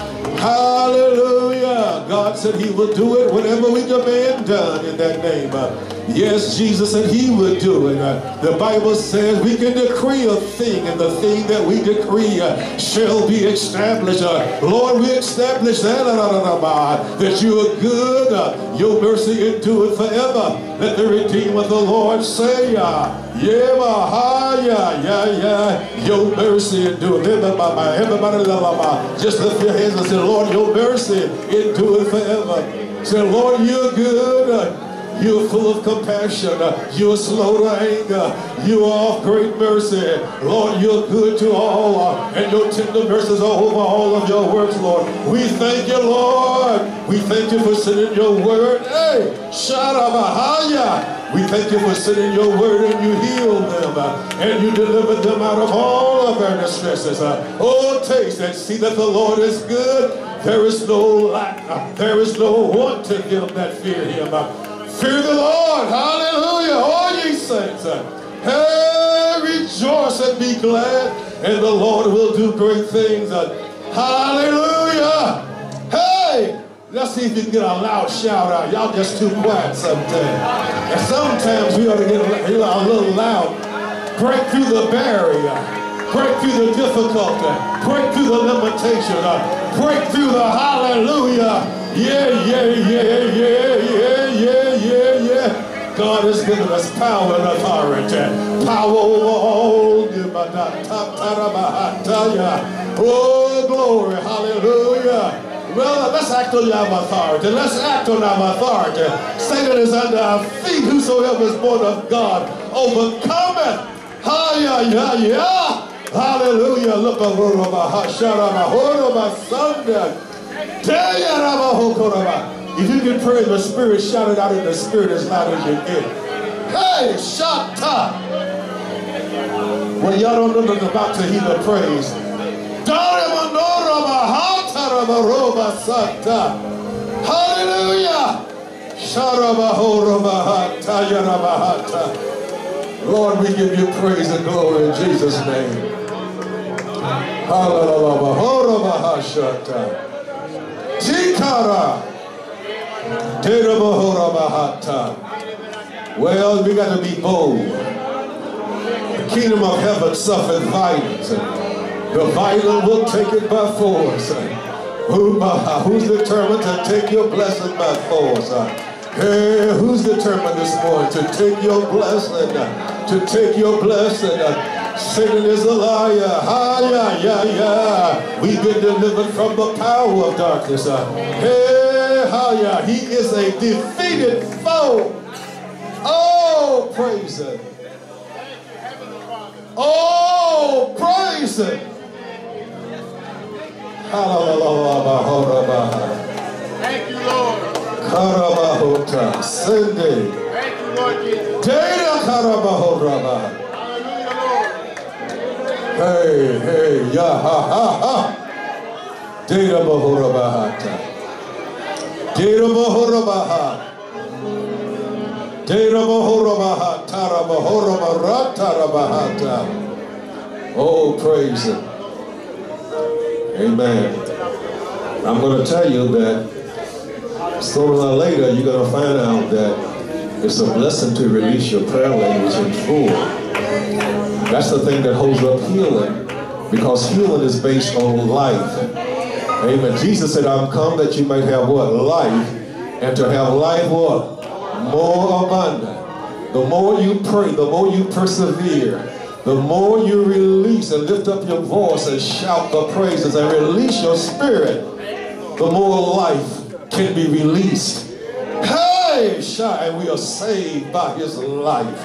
Hallelujah. God said he will do it whenever we demand done in that name. Yes, Jesus said he would do it. Uh, the Bible says we can decree a thing, and the thing that we decree uh, shall be established. Uh, Lord, we establish that, uh, that you are good. Uh, your mercy endureth forever. Let the Redeemer of the Lord say, uh, yeah, yeah, yeah, yeah. Your mercy endureth. Everybody, just lift your hands and say, Lord, your mercy endureth forever. Say, Lord, you're good. Uh, You're full of compassion. You're slow to anger. You are of great mercy. Lord, you're good to all. And your tender mercies are over all of your works, Lord. We thank you, Lord. We thank you for sending your word. Hey, Sharabahaya. We thank you for sending your word, and you healed them. And you delivered them out of all of their distresses. Oh, taste and see that the Lord is good. There is no lack. There is no want to them that fear him. Fear the Lord, hallelujah, all ye saints. Hey, rejoice and be glad, and the Lord will do great things. Hallelujah. Hey, let's see if you can get a loud shout out. Y'all just too quiet sometimes. And sometimes we ought to get a little loud. Break through the barrier. Break through the difficulty. Break through the limitation. Break through the hallelujah. Yeah, yeah, yeah, yeah, yeah, yeah, yeah, yeah. God has given us power and authority. Power over all. Oh, glory, hallelujah. Well, let's act on our authority. Let's act on our authority. Satan is under our feet. Whosoever is born of God overcometh. Ha, yeah, yeah, yeah. Hallelujah. Look at if you can pray in the spirit, shout it out in the spirit as loud as you can. Hey, Shatta. Well, y'all don't know nothing about to hear the praise. Hallelujah. Lord, we give you praise and glory in Jesus' name. Hallelujah. Well, we got to be bold. The kingdom of heaven suffered violence. The violent will take it by force. Who, who's determined to take your blessing by force? Hey, who's determined this morning to take your blessing? To take your blessing? Satan is a liar. Ha, yeah, yeah, yeah. We've been delivered from the power of darkness. Hey, hallelujah. He is a defeated foe. Oh, praise Him. Oh, praise Him. Thank you, Lord. Karabahota, Sunday. Thank you, Lord Jesus. Data Karabahoraba. Hallelujah, Lord. Hey, hey, ya ha ha ha. Data Bahorabahata. Data Bahorabaha. Data Bahorabaha. Tarabahorabahatarabahata. Oh, praise Him. Amen. I'm going to tell you that sooner or later you're going to find out that it's a blessing to release your prayer language in full. That's the thing that holds up healing, because healing is based on life. Amen. Jesus said, I'm come that you might have what? Life, and to have life what? More abundant. The more you pray, the more you persevere, the more you release and lift up your voice and shout the praises and release your spirit, the more life can be released. Hey, shout, and we are saved by His life.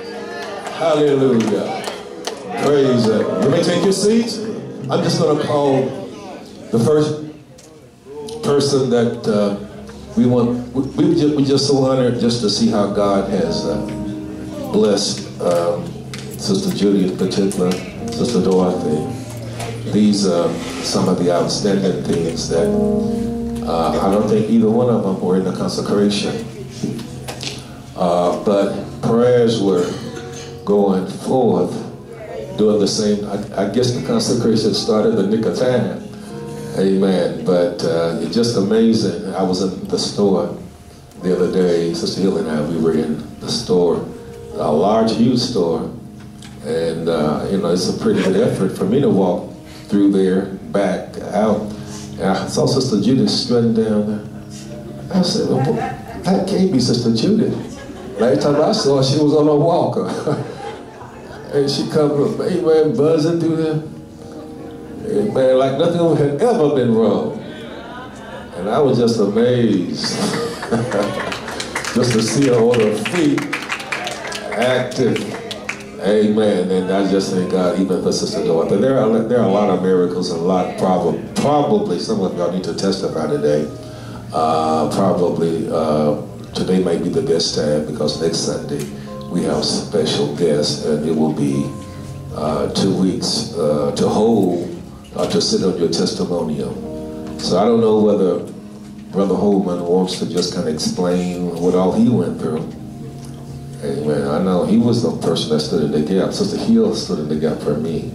Hallelujah. Praise Him. You may take your seats. I'm just going to call the first person that uh, we want. We, we just, we're just so honored just to see how God has uh, blessed um, Sister Judy in particular, Sister Dorothy. These are some of the outstanding things that uh, I don't think either one of them were in the consecration. Uh, but prayers were going forth doing the same. I, I guess the consecration started the nick of time. Amen. But uh, it's just amazing. I was in the store the other day. Sister Hill and I, we were in the store, a large, huge store. And, uh, you know, it's a pretty good effort for me to walk through there, back, out. And I saw Sister Judith strutting down there. I said, well, that can't be Sister Judith. Last time I saw her, she was on a walker. And she comes, amen, buzzing through there. Amen, like nothing had ever been wrong. And I was just amazed just to see her on her feet, active. Amen. And I just thank God, even for Sister Dorothy. There are there are a lot of miracles and a lot, probably, probably some of y'all need to testify today. Uh, probably uh, today might be the best time, because next Sunday we have special guests, and it will be uh, two weeks uh, to hold, uh, to sit on your testimonial. So I don't know whether Brother Holman wants to just kind of explain what all he went through. Amen. I know he was the person that stood in the gap. Sister Hill stood in the gap for me.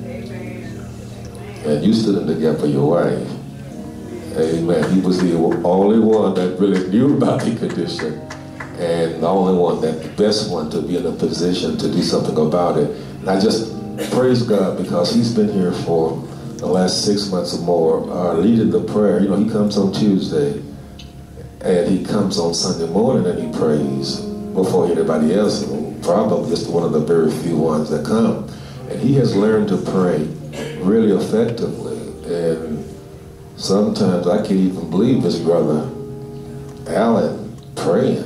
And you stood in the gap for your wife. Amen. He was the only one that really knew about the condition, and the only one, that the best one, to be in a position to do something about it. And I just praise God, because he's been here for the last six months or more, uh, leading the prayer. You know, he comes on Tuesday, and he comes on Sunday morning, and he prays before anybody else, probably just one of the very few ones that come. And he has learned to pray really effectively. And sometimes I can't even believe his brother Alan praying.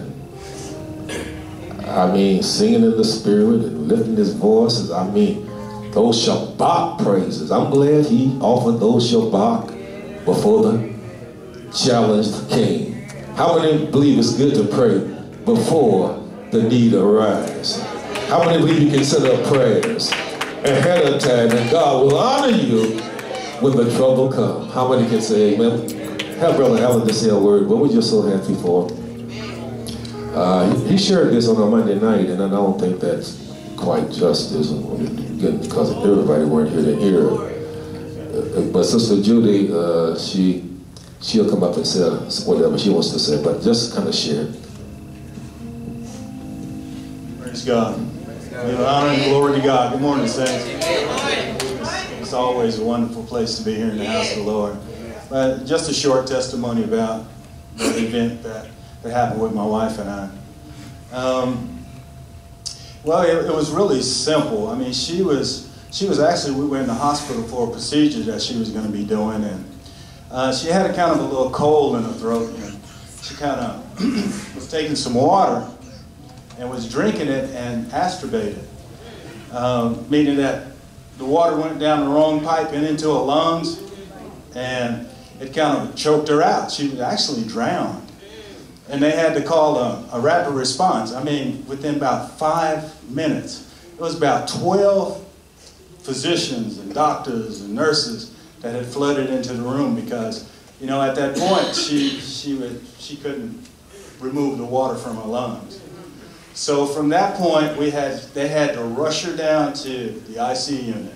I mean, singing in the spirit and lifting his voices. I mean, those Shabbat praises. I'm glad he offered those Shabbat before the challenge came. How many believe it's good to pray before the need arises? How many believe you can set up prayers ahead of time, and God will honor you when the trouble comes? How many can say amen? Have Brother Alan to say a word. What we're just so happy for. Uh, he, he shared this on a Monday night, and I don't think that's quite justice, because everybody weren't here to hear it. Uh, but Sister Judy, uh, she, she'll come up and say whatever she wants to say, but just kind of share. Praise God. Give honor and glory to God. Good morning, saints. It's, it's always a wonderful place to be here in the house of the Lord. But just a short testimony about the event that, that happened with my wife and I. Um, well, it, it was really simple. I mean, she was she was actually, we were in the hospital for a procedure that she was going to be doing, and uh, she had a kind of a little cold in her throat. And she kind of was taking some water and was drinking it and masturbated, um, meaning that the water went down the wrong pipe and into her lungs, and it kind of choked her out. She was actually drowned. And they had to call a, a rapid response. I mean, within about five minutes, it was about twelve physicians and doctors and nurses that had flooded into the room because, you know, at that point, she, she, would, she couldn't remove the water from her lungs. So from that point, we had, they had to rush her down to the I C unit.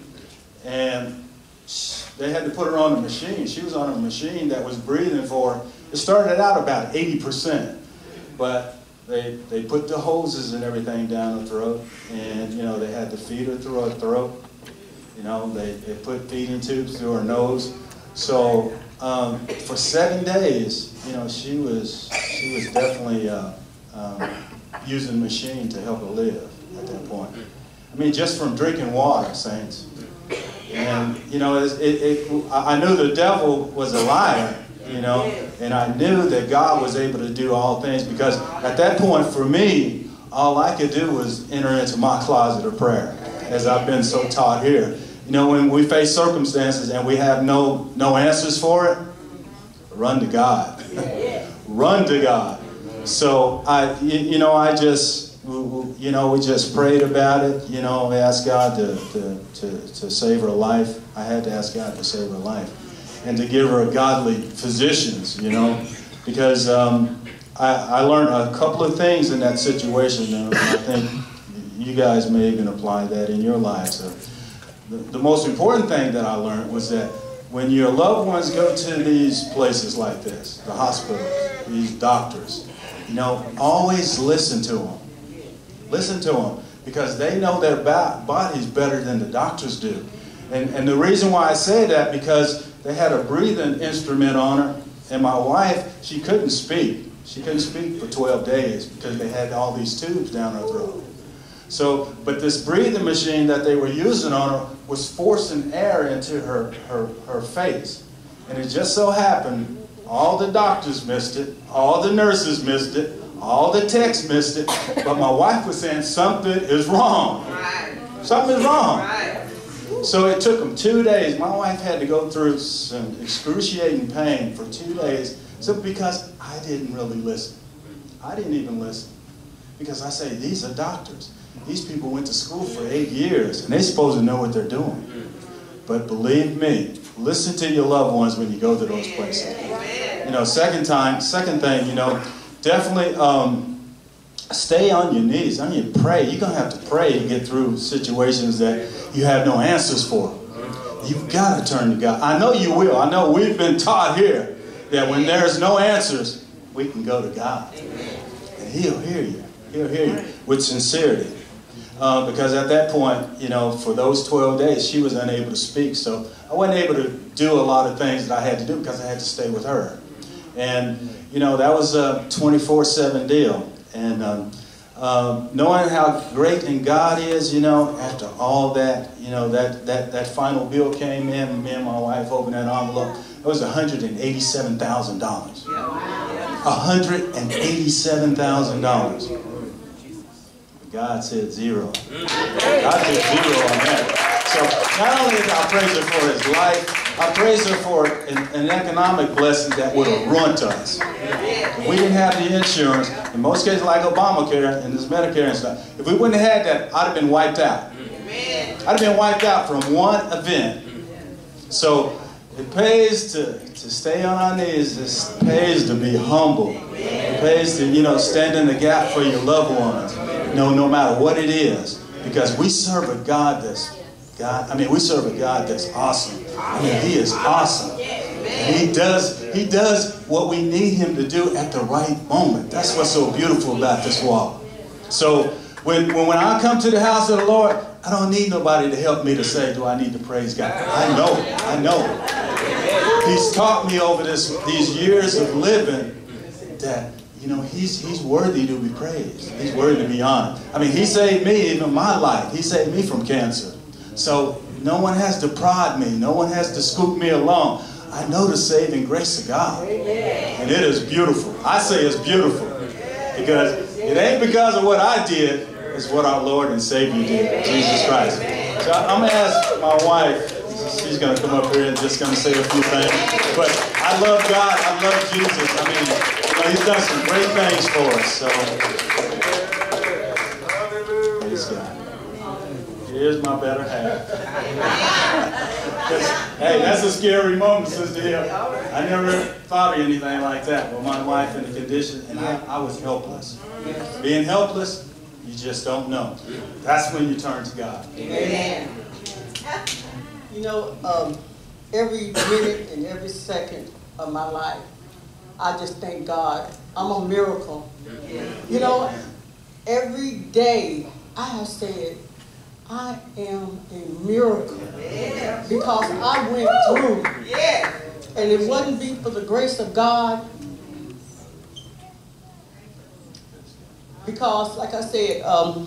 And they had to put her on a machine. She was on a machine that was breathing for her. It started out about eighty percent, but they, they put the hoses and everything down her throat, and, you know, they had to feed her through her throat. You know, they, they put feeding tubes through her nose. So um, for seven days, you know, she was, she was definitely uh, um, using the machine to help her live at that point. I mean, just from drinking water, saints. And, you know, it, it, it, I knew the devil was a liar, you know, and I knew that God was able to do all things because at that point, for me, all I could do was enter into my closet of prayer, as I've been so taught here. You know, when we face circumstances and we have no, no answers for it, run to God. Run to God. So, I, you know, I just, you know, we just prayed about it, you know, we asked God to, to, to, to save her life. I had to ask God to save her life and to give her a godly physicians, you know, because um, I, I learned a couple of things in that situation, and I think you guys may even apply that in your lives. So the, the most important thing that I learned was that when your loved ones go to these places like this, the hospitals, these doctors, you know, always listen to them. Listen to them, because they know their bodies better than the doctors do. And, and the reason why I say that, because they had a breathing instrument on her, and my wife, she couldn't speak. She couldn't speak for twelve days because they had all these tubes down her throat. So, but this breathing machine that they were using on her was forcing air into her, her, her face. And it just so happened, all the doctors missed it, all the nurses missed it, all the techs missed it, but my wife was saying something is wrong. Something is wrong. So it took them two days. My wife had to go through some excruciating pain for two days simply because I didn't really listen. I didn't even listen. Because I say, these are doctors. These people went to school for eight years, and they're supposed to know what they're doing. But believe me, listen to your loved ones when you go to those places. You know, second time, second thing, you know, definitely um, stay on your knees. I mean, pray. You're going to have to pray to get through situations that you have no answers for. You've got to turn to God. I know you will. I know we've been taught here that when there's no answers, we can go to God. And He'll hear you. He'll hear you with sincerity. Uh, because at that point, you know, for those twelve days, she was unable to speak. So I wasn't able to do a lot of things that I had to do because I had to stay with her. And, you know, that was a twenty-four seven deal. And um, um, knowing how great in God is, you know, after all that, you know, that, that, that final bill came in, and me and my wife opened that envelope. It was one hundred eighty-seven thousand dollars. one hundred eighty-seven thousand dollars. God said zero. God said zero on that. So not only did I praise her for his life, I praise her for an, an economic blessing that would have ruined us. If we didn't have the insurance, in most cases like Obamacare and this Medicare and stuff, if we wouldn't have had that, I'd have been wiped out. I'd have been wiped out from one event. So it pays to, to stay on our knees. It pays to be humble. It pays to, you know, stand in the gap for your loved ones. No, no matter what it is, because we serve a God that's God. I mean, we serve a God that's awesome. I mean, He is awesome. And He does He does what we need Him to do at the right moment. That's what's so beautiful about this walk. So when when, when I come to the house of the Lord, I don't need nobody to help me to say, do I need to praise God? I know, I know. He's taught me over this these years of living that, you know, he's, he's worthy to be praised. He's worthy to be honored. I mean, He saved me, even my life. He saved me from cancer. So no one has to prod me. No one has to scoop me along. I know the saving grace of God. And it is beautiful. I say it's beautiful. Because it ain't because of what I did, it's what our Lord and Savior did, Jesus Christ. So I'm going to ask my wife, she's going to come up here and just going to say a few things. But I love God, I love Jesus. I mean, you know, he's done some great things for us. So, praise God. Here's my better half. Hey, that's a scary moment, Sister Hill. I never thought of anything like that with my wife in the condition, and I, I was helpless. Being helpless, you just don't know. That's when you turn to God. Amen. You know, um, every minute and every second of my life, I just thank God. I'm a miracle. You know, every day I have said, I am a miracle because I went through. And it wouldn't be for the grace of God. Because, like I said, um,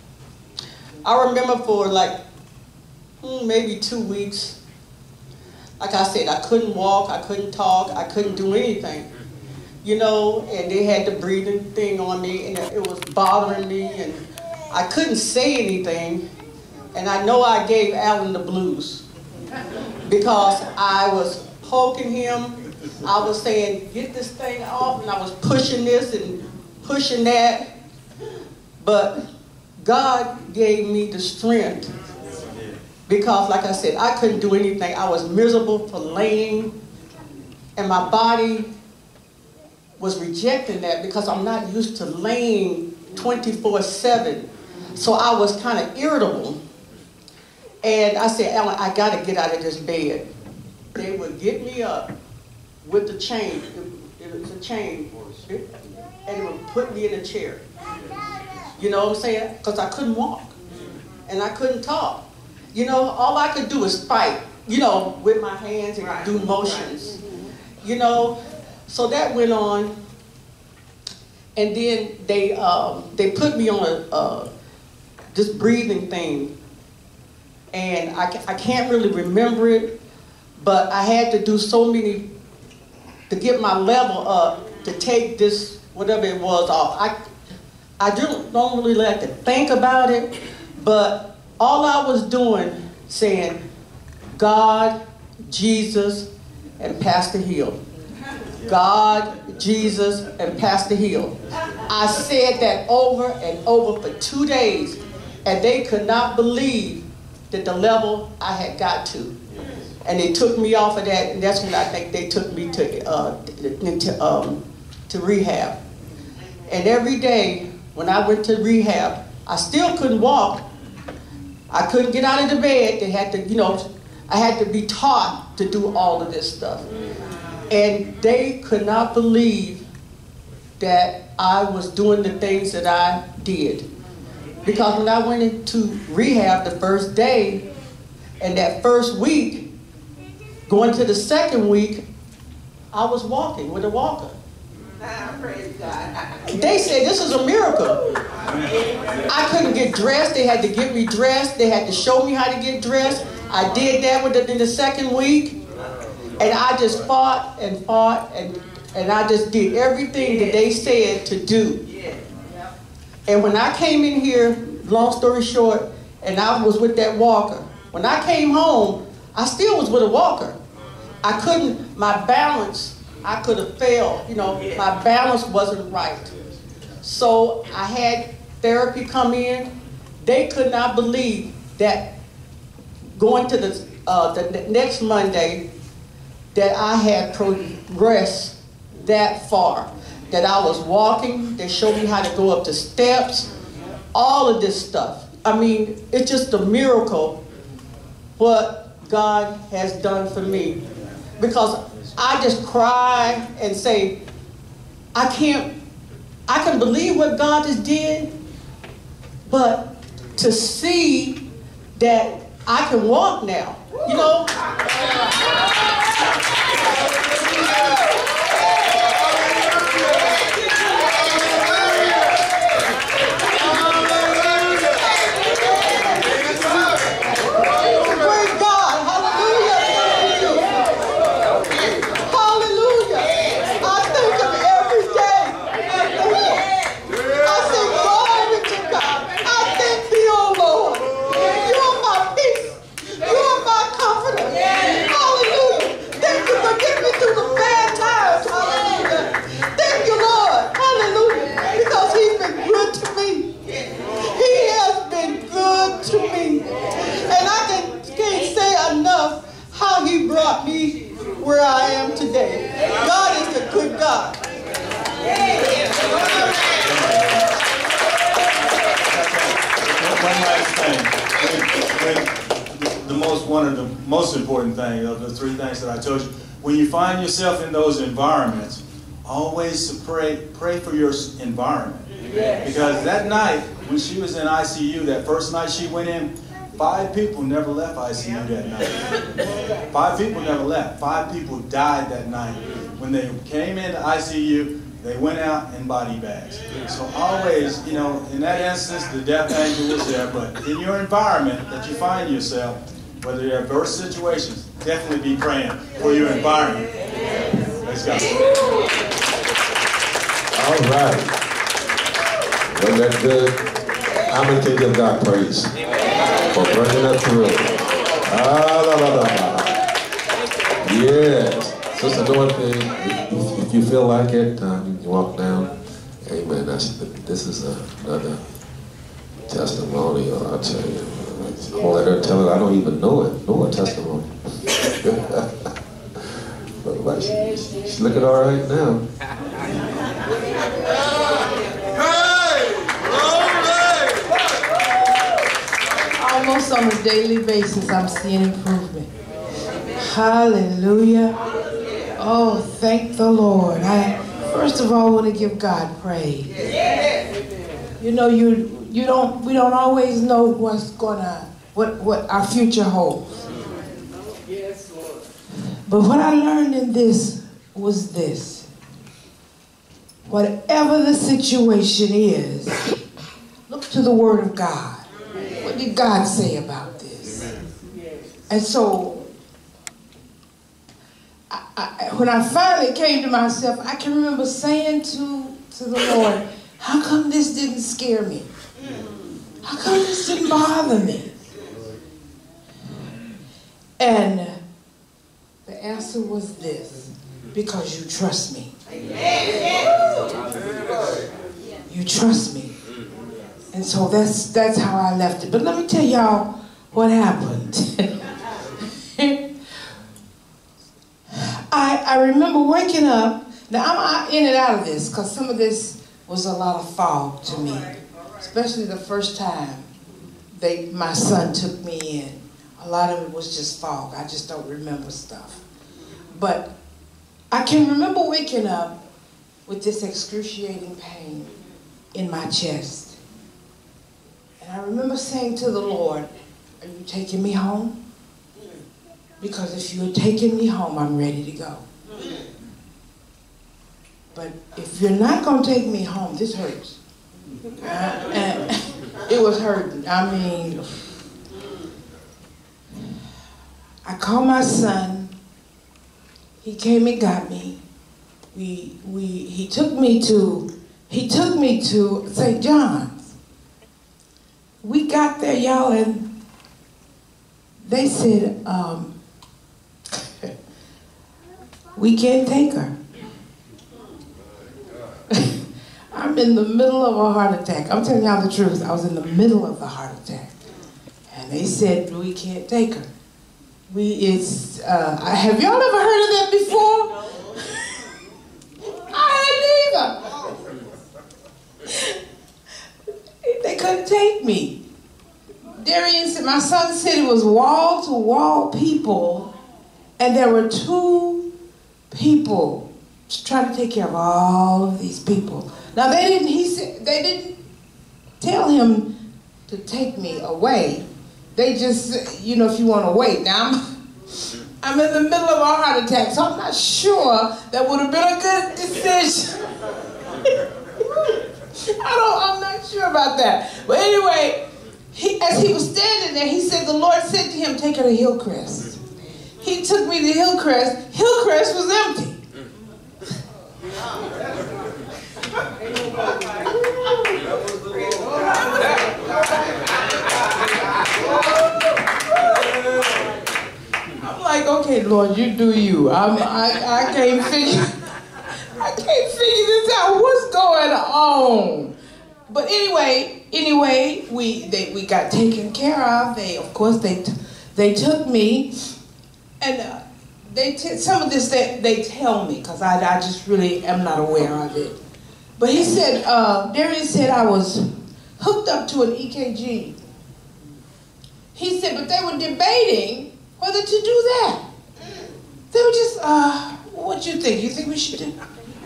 I remember for like mm, maybe two weeks, like I said, I couldn't walk, I couldn't talk, I couldn't do anything. You know, and they had the breathing thing on me, and it was bothering me, and I couldn't say anything. And I know I gave Alan the blues because I was poking him. I was saying, get this thing off, and I was pushing this and pushing that. But God gave me the strength because, like I said, I couldn't do anything. I was miserable for laying, and my body was rejecting that because I'm not used to laying twenty-four seven. So I was kind of irritable. And I said, Alan, I got to get out of this bed. They would get me up with the chain. It, it was a chain. And it would put me in a chair. You know what I'm saying? Because I couldn't walk. And I couldn't talk. You know, all I could do is fight, you know, with my hands and do motions. You know, so that went on. And then they, um, they put me on a, uh, this breathing thing. And I, I can't really remember it, but I had to do so many, to get my level up, to take this, whatever it was, off. I, I don't, don't really like to think about it, but all I was doing, saying, God, Jesus, and Pastor Hill. God, Jesus, and Pastor Hill. I said that over and over for two days, and they could not believe that the level I had got to. And they took me off of that, and that's when I think they took me to, uh, to, um, to rehab. And every day, when I went to rehab, I still couldn't walk. I couldn't get out of the bed. They had to, you know, I had to be taught to do all of this stuff. And they could not believe that I was doing the things that I did. Because when I went into rehab the first day, and that first week, going to the second week, I was walking with a walker. Praise God. They said this is a miracle. I couldn't get dressed. They had to get me dressed. They had to show me how to get dressed. I did that within the second week. And I just fought and fought, and, and I just did everything that they said to do. And when I came in here, long story short, and I was with that walker, when I came home, I still was with a walker. I couldn't, my balance, I could have failed. You know, my balance wasn't right. So I had therapy come in. They could not believe that going to the, uh, the next Monday, that I had progressed that far. That I was walking, they showed me how to go up the steps, all of this stuff. I mean, it's just a miracle what God has done for me. Because I just cry and say, I can't, I can believe what God has did, but to see that I can walk now, you know? to me. And I can, can't say enough how he brought me where I am today. God is a good God. One last thing. When, when the most, one of the most important thing of the three things that I told you, when you find yourself in those environments, always pray, pray for your environment. Because that night, when she was in I C U, that first night she went in, five people never left I C U that night. Five people never left. Five people died that night. When they came into I C U, they went out in body bags. So always, you know, in that instance, the death angel was there, but in your environment that you find yourself, whether you're in adverse situations, definitely be praying for your environment. Praise God. All right. Wasn't that good? How many can give God praise for bringing us through? Ah, la, la, la, la. Yes. Sister Dorothy, if, if you feel like it, um, you can walk down. Amen. That's, this is another testimony, I'll tell you. I'll let her tell it. I don't even know it. Know a testimony. But like, she, she's looking all right now. Almost on a daily basis, I'm seeing improvement. Hallelujah. Oh, thank the Lord. I first of all want to give God praise. You know, you you don't we don't always know what's gonna what what our future holds. But what I learned in this was this. Whatever the situation is, look to the Word of God. What did God say about this? And so, I, I, when I finally came to myself, I can remember saying to, to the Lord, how come this didn't scare me? How come this didn't bother me? And the answer was this, because you trust me. You trust me. And so that's that's how I left it. But let me tell y'all what happened. I I remember waking up. Now I'm in and out of this because some of this was a lot of fog to me, especially the first time they my son took me in. A lot of it was just fog. I just don't remember stuff. But I can remember waking up with this excruciating pain in my chest. And I remember saying to the Lord, are you taking me home? Because if you're taking me home, I'm ready to go. But if you're not going to take me home, this hurts. Uh, and it was hurting. I mean, I called my son. He came and got me. We, we, he took me to, he took me to Saint John's. We got there, y'all, and they said, um, we can't take her. I'm in the middle of a heart attack. I'm telling y'all the truth. I was in the middle of a heart attack. And they said, we can't take her. We, it's, uh, have y'all ever heard of that before? I hadn't either. They couldn't take me. Darian said, my son said it was wall-to-wall people, and there were two people trying to take care of all of these people. Now they didn't. He said they didn't tell him to take me away. They just, you know, if you want to wait. Now I'm, I'm in the middle of a heart attack, so I'm not sure that would have been a good decision. I don't, I'm not sure about that. But anyway, he, as he was standing there, he said, the Lord said to him, take her to Hillcrest. He took me to Hillcrest. Hillcrest was empty. I'm like, okay, Lord, you do you. I'm, I, I can't figure, I can't figure this out. What's going on? But anyway, anyway, we they we got taken care of. They, of course, they t they took me, and uh, they t some of this they they tell me because I I just really am not aware of it. But he said, uh, Darian said I was hooked up to an E K G. He said, but they were debating whether to do that. They were just, uh, what you think? You think we should do?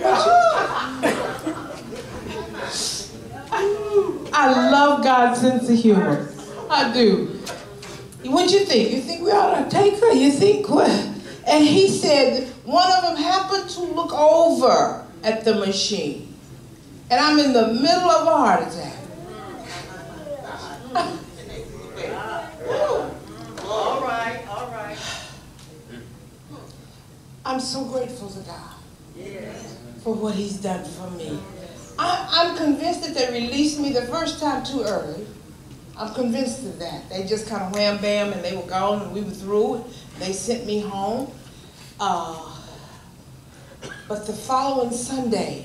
I love God's sense of humor. I do. What you think? You think we ought to take her? You think what? And he said, one of them happened to look over at the machine. And I'm in the middle of a heart attack. All right, all right. I'm so grateful to God for what he's done for me. I, I'm convinced that they released me the first time too early. I'm convinced of that. They just kind of wham bam and they were gone and we were through. They sent me home. Uh, but the following Sunday,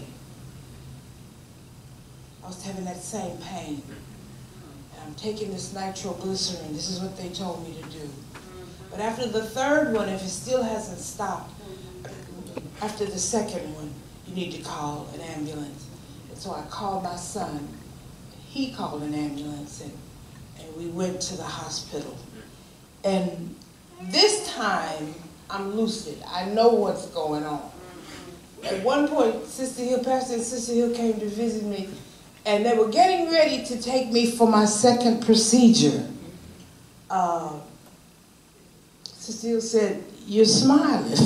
I was having that same pain. And I'm taking this nitroglycerin. This is what they told me to do. But after the third one, if it still hasn't stopped, after the second one, you need to call an ambulance. And so I called my son. He called an ambulance, and, and we went to the hospital. And this time, I'm lucid. I know what's going on. At one point, Sister Hill, Pastor and Sister Hill came to visit me, and they were getting ready to take me for my second procedure. Uh, Sister Hill said, "You're smiling."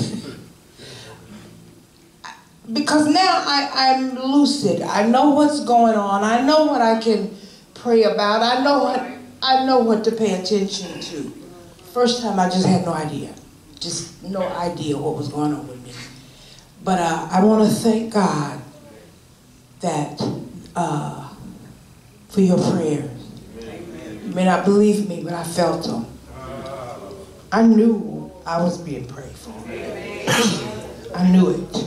Because now I, I'm lucid. I know what's going on. I know what I can pray about. I know what I know what to pay attention to. First time I just had no idea. Just no idea what was going on with me. But uh, I want to thank God that uh, for your prayers. You may not believe me, but I felt them. I knew I was being prayed for. I knew it.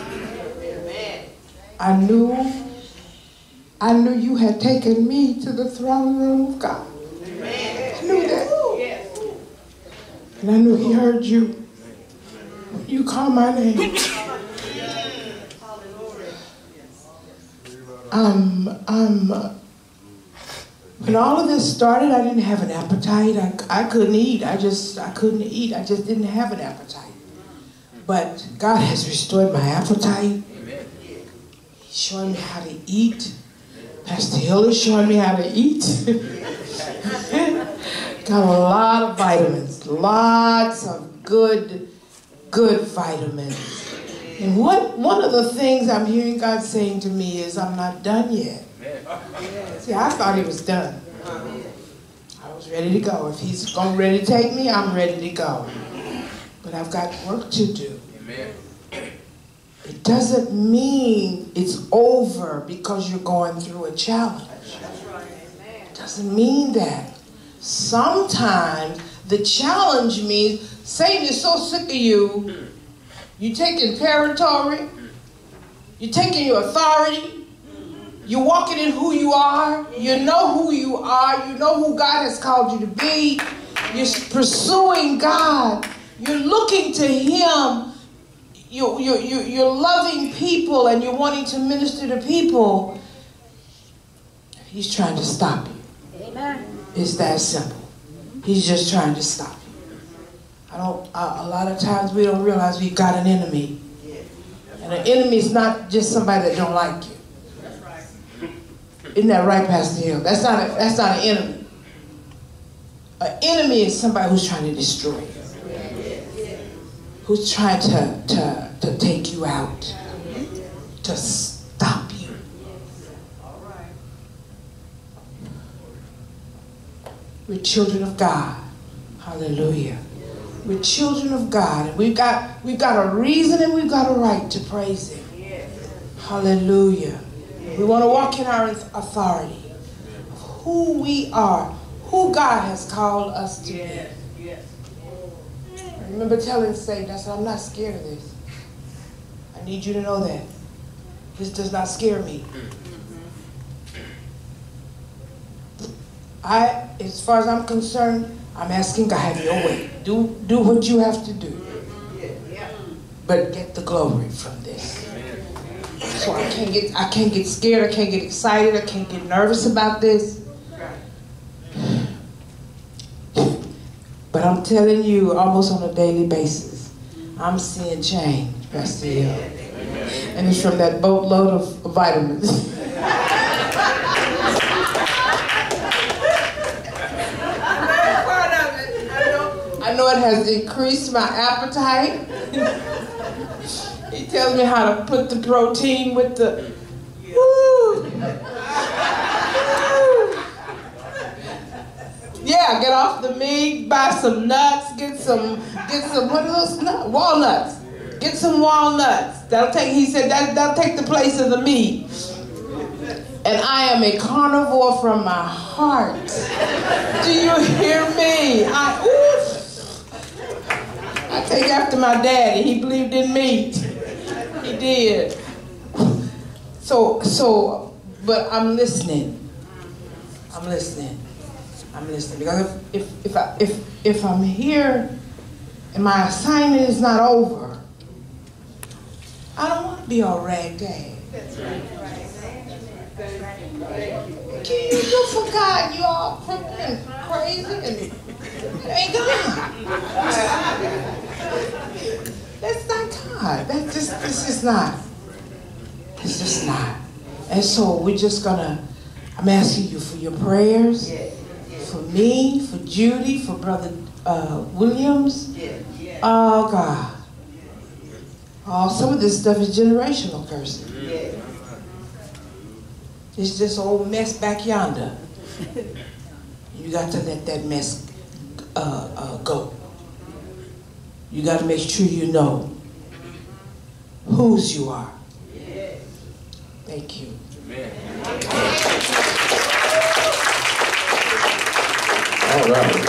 I knew, I knew you had taken me to the throne room of God. I knew that. And I knew he heard you. You called my name. Um, um, uh, when all of this started, I didn't have an appetite. I, I couldn't eat. I just, I couldn't eat. I just didn't have an appetite. But God has restored my appetite. He's showing me how to eat. Pastor Hill is showing me how to eat. Got a lot of vitamins. Lots of good, good vitamins. And what, one of the things I'm hearing God saying to me is, I'm not done yet. See, I thought he was done. I was ready to go. If he's going ready to take me, I'm ready to go. But I've got work to do. It doesn't mean it's over because you're going through a challenge. It doesn't mean that. Sometimes the challenge means Satan is so sick of you, you're taking territory, you're taking your authority, you're walking in who you are, you know who you are, you know who God has called you to be, you're pursuing God, you're looking to him, you, you, you, you're loving people and you're wanting to minister to people. He's trying to stop you. Amen. It's that simple. He's just trying to stop you. I don't, uh, a lot of times we don't realize we've got an enemy. And an enemy is not just somebody that don't like you. That's right. Isn't that right, Pastor Hill? That's not, a, that's not an enemy. An enemy is somebody who's trying to destroy you. Who's trying to, to, to take you out. To stop you. We're children of God. Hallelujah. We're children of God. And we've got, we've got a reason and we've got a right to praise him. Hallelujah. We want to walk in our authority. Who we are. Who God has called us to be. I remember telling Satan, I said, I'm not scared of this. I need you to know that. This does not scare me. I, as far as I'm concerned, I'm asking God, have your way. Do, do what you have to do. But get the glory from this. So I can't get, I can't get scared, I can't get excited, I can't get nervous about this. But I'm telling you, almost on a daily basis, I'm seeing change, Pastor Hill. And it's from that boatload of vitamins. I know it has increased my appetite. He tells me how to put the protein with the, woo. Yeah, get off the meat, buy some nuts, get some, get some, what are those nuts? Walnuts. Get some walnuts. That'll take, he said, that, that'll take the place of the meat. And I am a carnivore from my heart. Do you hear me? I, oof. I take after my daddy. He believed in meat. He did. So, so, but I'm listening. I'm listening. I'm listening because if if if, I, if if I'm here and my assignment is not over, I don't want to be all ragtag. That's right. Can you do for God? You all crooked and crazy and ain't God. That's not God. That's just this is not. It's just not. And so we're just gonna. I'm asking you for your prayers. For me, for Judy, for Brother uh, Williams. Oh, God. Oh, some of this stuff is generational cursing. It's this old mess back yonder. You got to let that mess uh, uh, go. You got to make sure you know whose you are. Thank you. All right.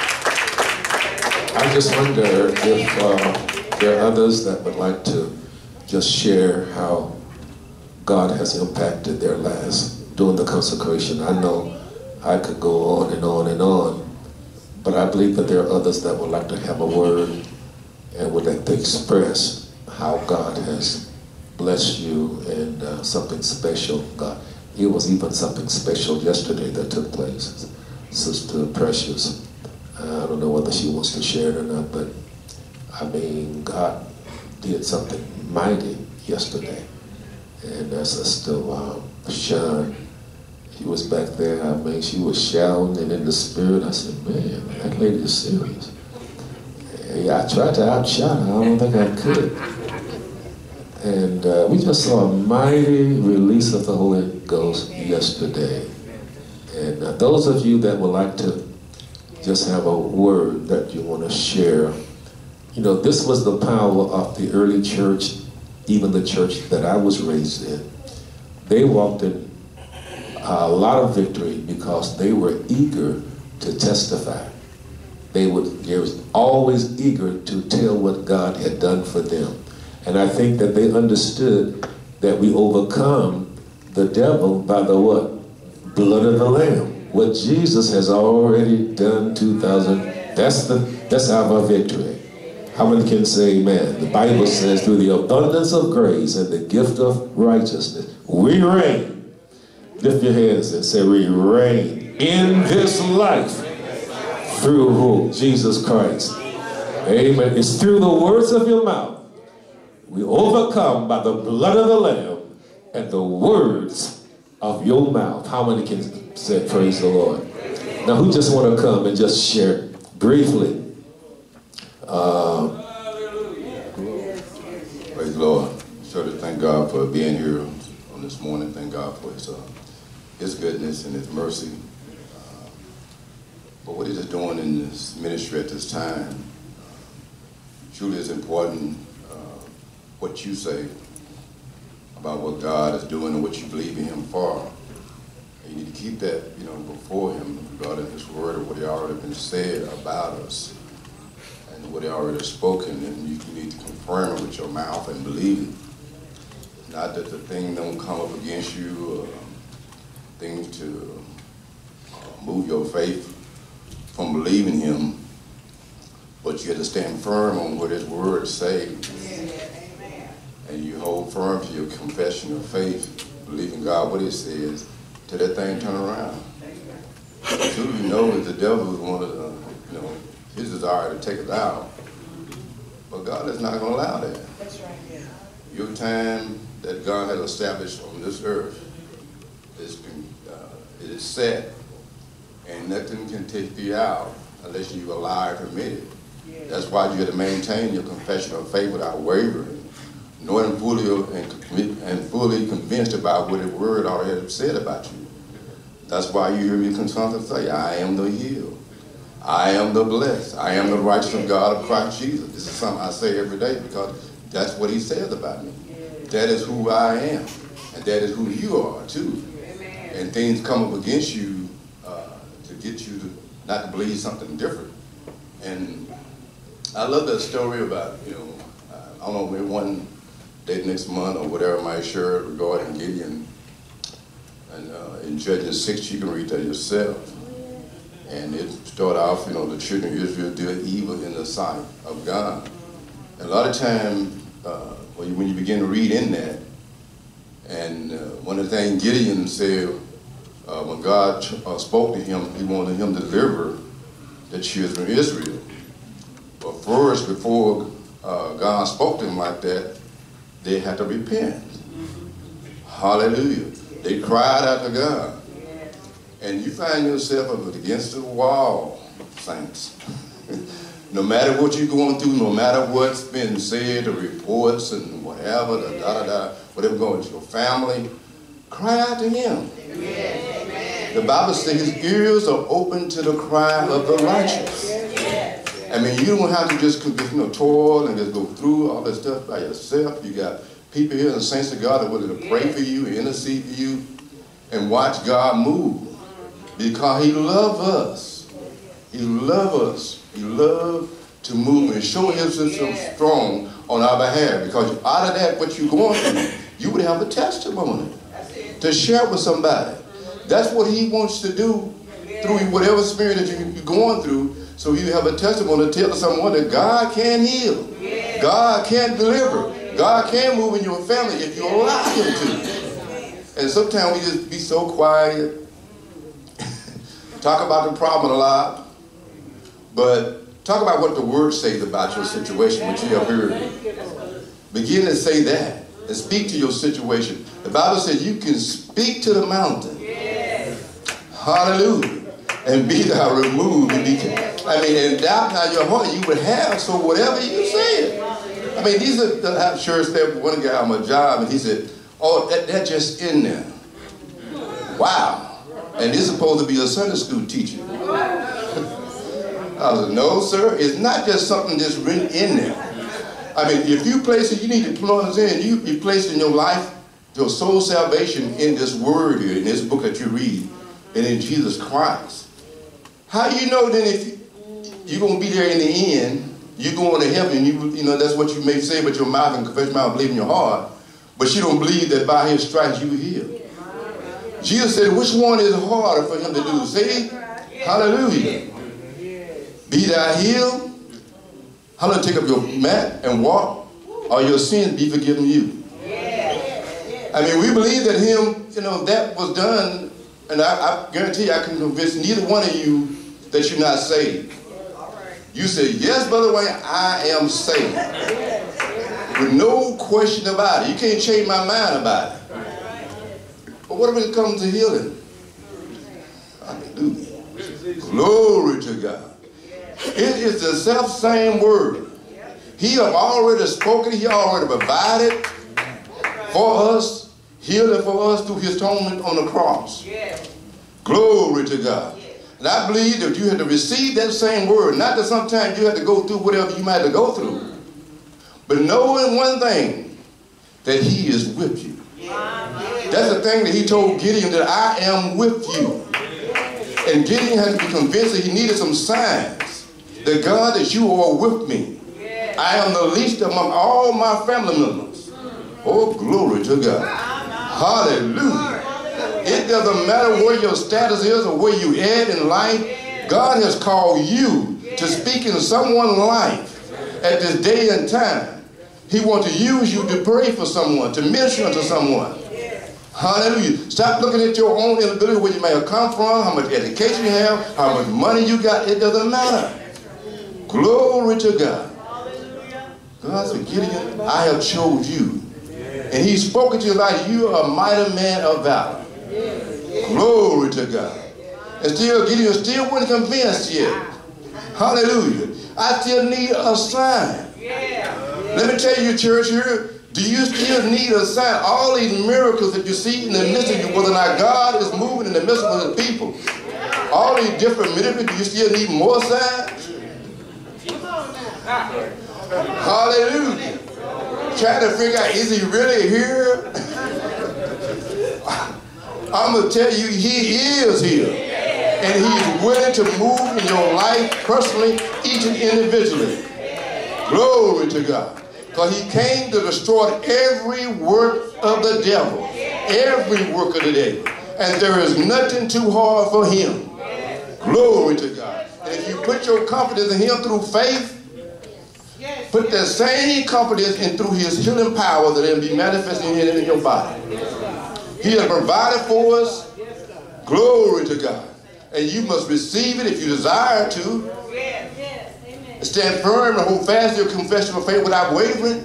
I just wonder if uh, there are others that would like to just share how God has impacted their lives during the consecration. I know I could go on and on and on, but I believe that there are others that would like to have a word and would like to express how God has blessed you and uh, something special. God, it was even something special yesterday that took place. Sister Precious, uh, I don't know whether she wants to share it or not, but I mean, God did something mighty yesterday. And uh, Sister uh, Sean, she was back there, I mean, she was shouting and in the spirit. I said, man, that lady is serious. And I tried to outshout her, I don't think I could. And uh, we just saw a mighty release of the Holy Ghost yesterday. And uh, those of you that would like to just have a word that you want to share, you know, this was the power of the early church, even the church that I was raised in. They walked in a lot of victory because they were eager to testify. They, would, they were always eager to tell what God had done for them. And I think that they understood that we overcome the devil by the what? Blood of the Lamb. What Jesus has already done two thousand, that's the that's our victory. How many can say amen? The Bible says through the abundance of grace and the gift of righteousness, we reign. Lift your hands and say, we reign in this life through who? Jesus Christ. Amen. It's through the words of your mouth. We overcome by the blood of the Lamb and the words of your mouth. How many can say praise the Lord? Now, who just want to come and just share briefly? Uh, praise the Lord. Sure to thank God for being here on this morning. Thank God for His, uh, His goodness and His mercy. Uh, but what He is doing in this ministry at this time uh, truly is important. Uh, what you say about what God is doing and what you believe in Him for. And you need to keep that, you know, before Him regarding His word or what He already been said about us and what He already has spoken, and you, you need to confirm it with your mouth and believe it. It's not that the thing don't come up against you, or things to um, move your faith from believing him, but you have to stand firm on what his word say. And you hold firm to your confession of faith, believing God what it says, till that thing turn around. So you know that the devil is one of the, you know, his desire to take us out. But God is not going to allow that. That's right, yeah. Your time that God has established on this earth is, uh, it is set, and nothing can take you out unless you allow or permit it. Yeah. That's why you have to maintain your confession of faith without wavering, knowing fully and, and fully convinced about what the word already said about you. That's why you hear me constantly say, I am the healed. I am the blessed. I am the righteous of God of Christ Jesus. This is something I say every day because that's what he says about me. That is who I am. And that is who you are too. And things come up against you uh, to get you to not to believe something different. And I love that story about, you know, I don't know, maybe one day next month or whatever I might share regarding Gideon. And uh, in Judges six, you can read that yourself. And it started off, you know, the children of Israel did evil in the sight of God. And a lot of times, uh, when, you, when you begin to read in that, and uh, one of the things Gideon said, uh, when God uh, spoke to him, he wanted him to deliver the children of Israel. But first, before uh, God spoke to him like that, they had to repent. Hallelujah. They cried out to God. And you find yourself up against the wall, saints. No matter what you're going through, no matter what's been said, the reports and whatever, the da da da, whatever going to your family, cry out to him. Amen. The Bible says his ears are open to the cry of the righteous. I mean, you don't have to just, you know, toil and just go through all that stuff by yourself. You got people here, the saints of God, that are willing to pray for you, intercede for you, and watch God move. Because he loves us. He loves us. He loves to move and show himself strong on our behalf. Because out of that, what you're going through, you would have a testimony to share with somebody. That's what he wants to do through whatever spirit that you're going through. So you have a testimony to tell someone that God can heal. God can deliver. God can move in your family if you allow him to. And sometimes we just be so quiet. Talk about the problem a lot, but talk about what the word says about your situation, which you have heard. Begin to say that and speak to your situation. The Bible says you can speak to the mountain. Hallelujah. And be thou removed. And be, I mean, and doubt not your heart you would have, so whatever you say. I mean, these are the I'm sure step one guy on my job, and he said, oh, that, that's just in there. Wow. And this is supposed to be a Sunday school teacher. I said, no, sir, it's not just something that's written in there. I mean, if you place it, you need to plunge in. You, you place in your life your soul salvation in this word here, in this book that you read, and in Jesus Christ. How do you know then if you're going to be there in the end, you're going to heaven, you, you know, that's what you may say with your mouth and confess your mouth and believe in your heart, but you don't believe that by his stripes you were healed. Jesus said, which one is harder for him to do? See? Hallelujah. Be thou healed. Hallelujah. Take up your mat and walk, or your sins be forgiven you. I mean, we believe that him, you know, that was done, and I, I guarantee you, I can convince neither one of you that you're not saved. You say, yes, Brother Wayne, I am saved. With no question about it. You can't change my mind about it. But what if it comes to healing? Hallelujah. Glory to God. It is the self-same word. He have already spoken. He already provided for us, healing for us through his atonement on the cross. Glory to God. And I believe that you have to receive that same word. Not that sometimes you have to go through whatever you might have to go through. But knowing one thing, that he is with you. That's the thing that he told Gideon, that I am with you. And Gideon had to be convinced that he needed some signs. That God, that you are with me. I am the least among all my family members. Oh, glory to God. Hallelujah. It doesn't matter where your status is or where you at in life. God has called you to speak in someone's life at this day and time. He wants to use you to pray for someone, to minister to someone. Hallelujah. Stop looking at your own inability, where you may have come from, how much education you have, how much money you got. It doesn't matter. Glory to God. God said, Gideon, I have chose you. And he spoke to you like you are a mighty man of valor. Glory to God. And still, Gideon still wasn't convinced yet. Hallelujah. I still need a sign. Let me tell you, church here, do you still need a sign? All these miracles that you see in the midst of you, whether or not God is moving in the midst of his people, all these different miracles, do you still need more signs? Hallelujah. Trying to figure out, is he really here? I'm going to tell you, he is here. And he's willing to move in your life personally, each and individually. Glory to God. Because he came to destroy every work of the devil. Every work of the devil. And there is nothing too hard for him. Glory to God. And if you put your confidence in him through faith, put that same confidence in through his healing power that will be manifesting in your body. He has provided for us. Glory to God. And you must receive it if you desire to. Stand firm and hold fast your confession of faith without wavering.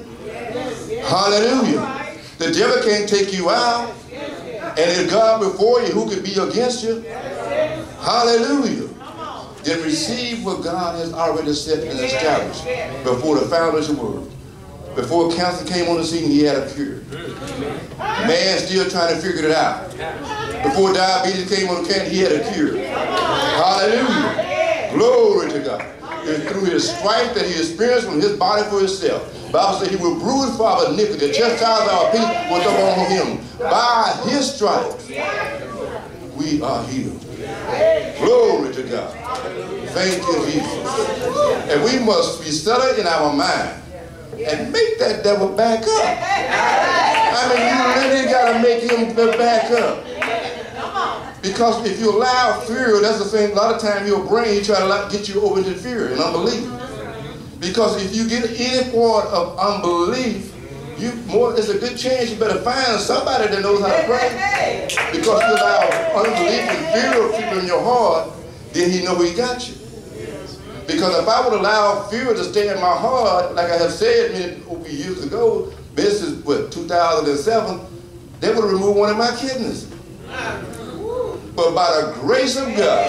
Hallelujah. The devil can't take you out. And if God before you, who could be against you? Hallelujah. Then receive what God has already set and established before the foundation of the world. Before cancer came on the scene, he had a cure. Man still trying to figure it out. Before diabetes came on the scene, he had a cure. Hallelujah. Glory to God. It's through his strife that he experienced from his body for himself. The Bible says he will bruise for our iniquity. The chastisement of our peace was upon him. By his stripes, we are healed. Glory to God. Thank you, Jesus. And we must be settled in our mind and make that devil back up. I mean, you really got to make him back up. Because if you allow fear, that's the thing, a lot of times your brain try to get you over into fear and unbelief. Because if you get any part of unbelief, you more, it's a good chance you better find somebody that knows how to pray. Because you allow unbelief and fear of people in your heart, then he know he got you. Because if I would allow fear to stay in my heart, like I have said many years ago, this is what, two thousand seven, they would have removed one of my kidneys. But by the grace of God,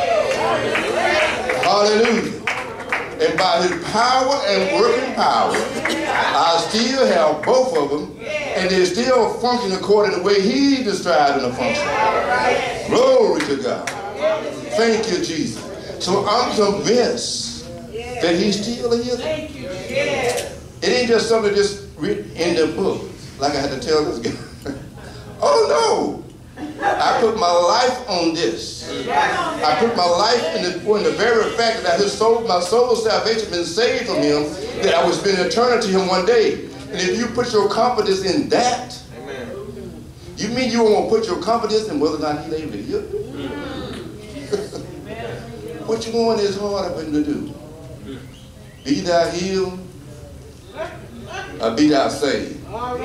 hallelujah, and by his power and working power, I still have both of them, and they still function according to the way he described them to function. Glory to God. Thank you, Jesus. So I'm convinced that he still is. It ain't just something just written in the book, like I had to tell this guy. Oh no. I put my life on this. I put my life in the, in the very fact that his soul, my soul's salvation been saved from him, that I would spend eternity to him one day. And if you put your confidence in that, you mean you won't put your confidence in whether or not he's able to heal you? What you want is hard for him to do. Be thou healed, or be thou saved.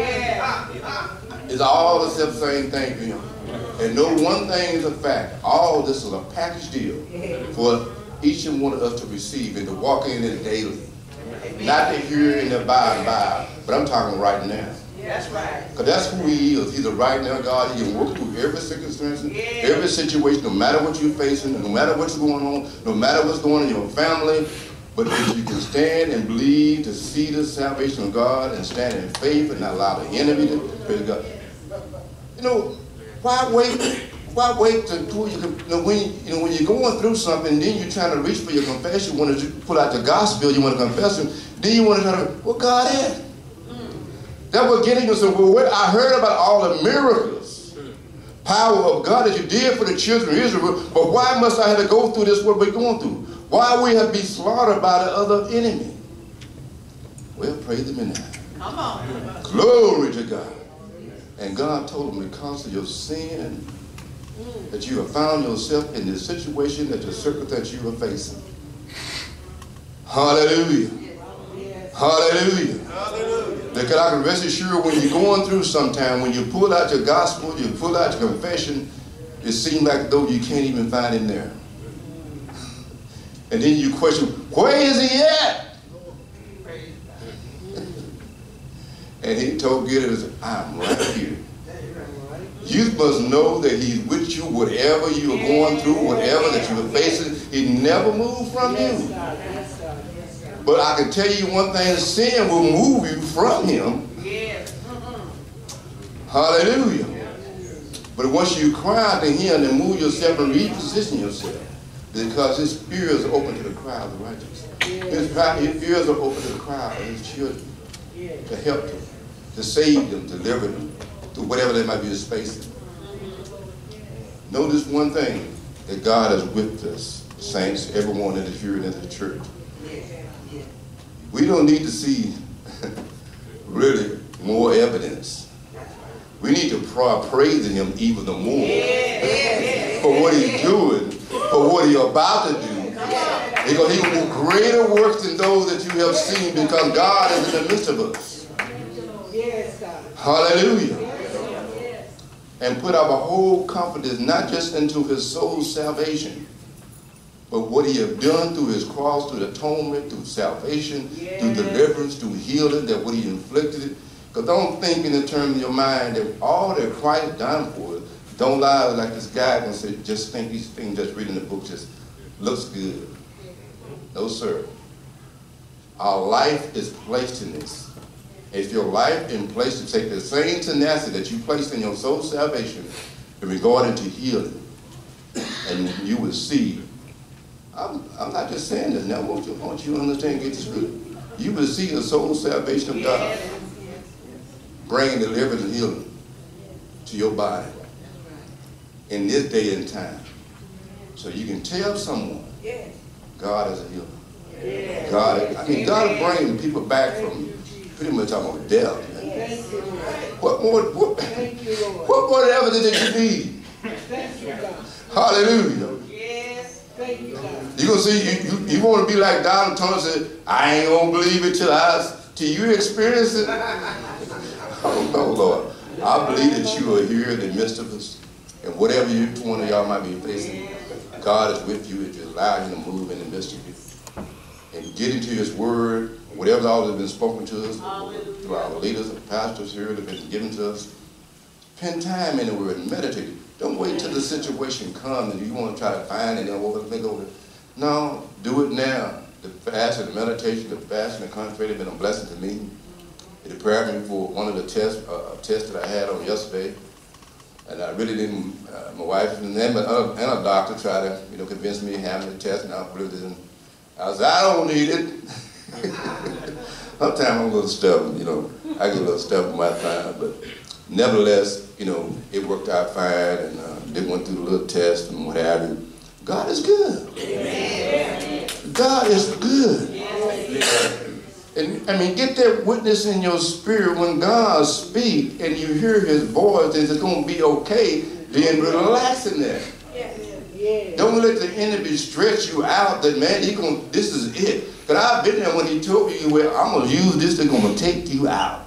It's all the same thing for him. And know one thing is a fact. All this is a package deal for each and one of us to receive and to walk in it daily. Not to hear and to by and by, but I'm talking right now. That's right. Because that's who he is. He's a right now God. He can work through every circumstance, every situation, no matter what you're facing, no matter what's going on, no matter what's going on in your family. But if you can stand and believe to see the salvation of God and stand in faith and not allow the enemy to praise God. You know, why wait? Why wait until you can, you know, when you know when you're going through something, then you're trying to reach for your confession. You want to pull out the gospel, you want to confess him. Then you want to try to, well, God is. That was getting us. Well, what, I heard about all the miracles, power of God that you did for the children of Israel. But why must I have to go through this? What we're going through? Why we have to be slaughtered by the other enemy? Well, praise him in that. Come on. Glory to God. And God told him, because of your sin, that you have found yourself in the situation that the circumstance you are facing. Hallelujah. Hallelujah. Because I can rest assured when you're going through sometime, when you pull out your gospel, you pull out your confession, it seems like though you can't even find him there. And then you question, where is he at? And he told Gideon, I'm right here. You must know that he's with you, whatever you are going through, whatever that you are facing. He never moved from you. But I can tell you one thing, sin will move you from him. Hallelujah. But once you cry to him and move yourself and reposition yourself, because his ears are open to the cry of the righteous. His, his ears are open to the cry of his children to help them, to save them, to deliver them, through whatever they might be facing. Notice one thing, that God is with us, saints, everyone that is here in the church. We don't need to see really more evidence. We need to praise him even the more for what he's doing, for what he's about to do. Because he will do greater works than those that you have seen, because God is in the midst of us. Hallelujah. And put our whole confidence not just into his soul's salvation, but what he has done through his cross, through atonement, through salvation, through deliverance, through healing, that what he inflicted. Because don't think in the terms of your mind that all that Christ done for us, don't lie like this guy can say, just think these things just reading the book just looks good. No, sir. Our life is placed in this. If your life in place to take the same tenacity that you placed in your soul's salvation in regard to healing, and you will see, I'm, I'm not just saying this now, I want you, I want you to understand, get this straight. You will see the soul's salvation of God bringing deliverance and healing to your body in this day and time. So you can tell someone, God is a healer. God, I mean, God is bringing people back from pretty much almost death. Man. What more, what, what more evidence did you need? Hallelujah. You're going to see, you, you, you want to be like Donald Trump said, I ain't going to believe it till, I, till you experience it. Oh, no, Lord. I believe that you are here in the midst of us. And whatever you, one of y'all might be facing, God is with you if you allow him to move in the midst of you. And get into his word, whatever all has been spoken to us, through our leaders and pastors here that have been given to us. Spend time in the word and meditate. Don't wait till the situation comes and you want to try to find it and overthink over it. No, do it now. The fast and the meditation, the fast and the consecration have been a blessing to me. It prepared me for one of the tests, uh, tests that I had on yesterday. And I really didn't, uh, my wife and then and a doctor tried to, you know, convince me of having the test, and I really didn't. I said, I don't need it. Sometimes I'm a little stubborn, you know. I get a little stubborn my time, but nevertheless, you know, it worked out fine, and uh, they went through the little test and what have you. God is good. Amen. God is good. Yes. And I mean, get that witness in your spirit when God speaks and you hear his voice, and it's going to be okay, then relax in that. Yes. Don't let the enemy stretch you out that, man, he gonna, this is it. Because I've been there when he told you, well, I'm going to use this, they're going to take you out.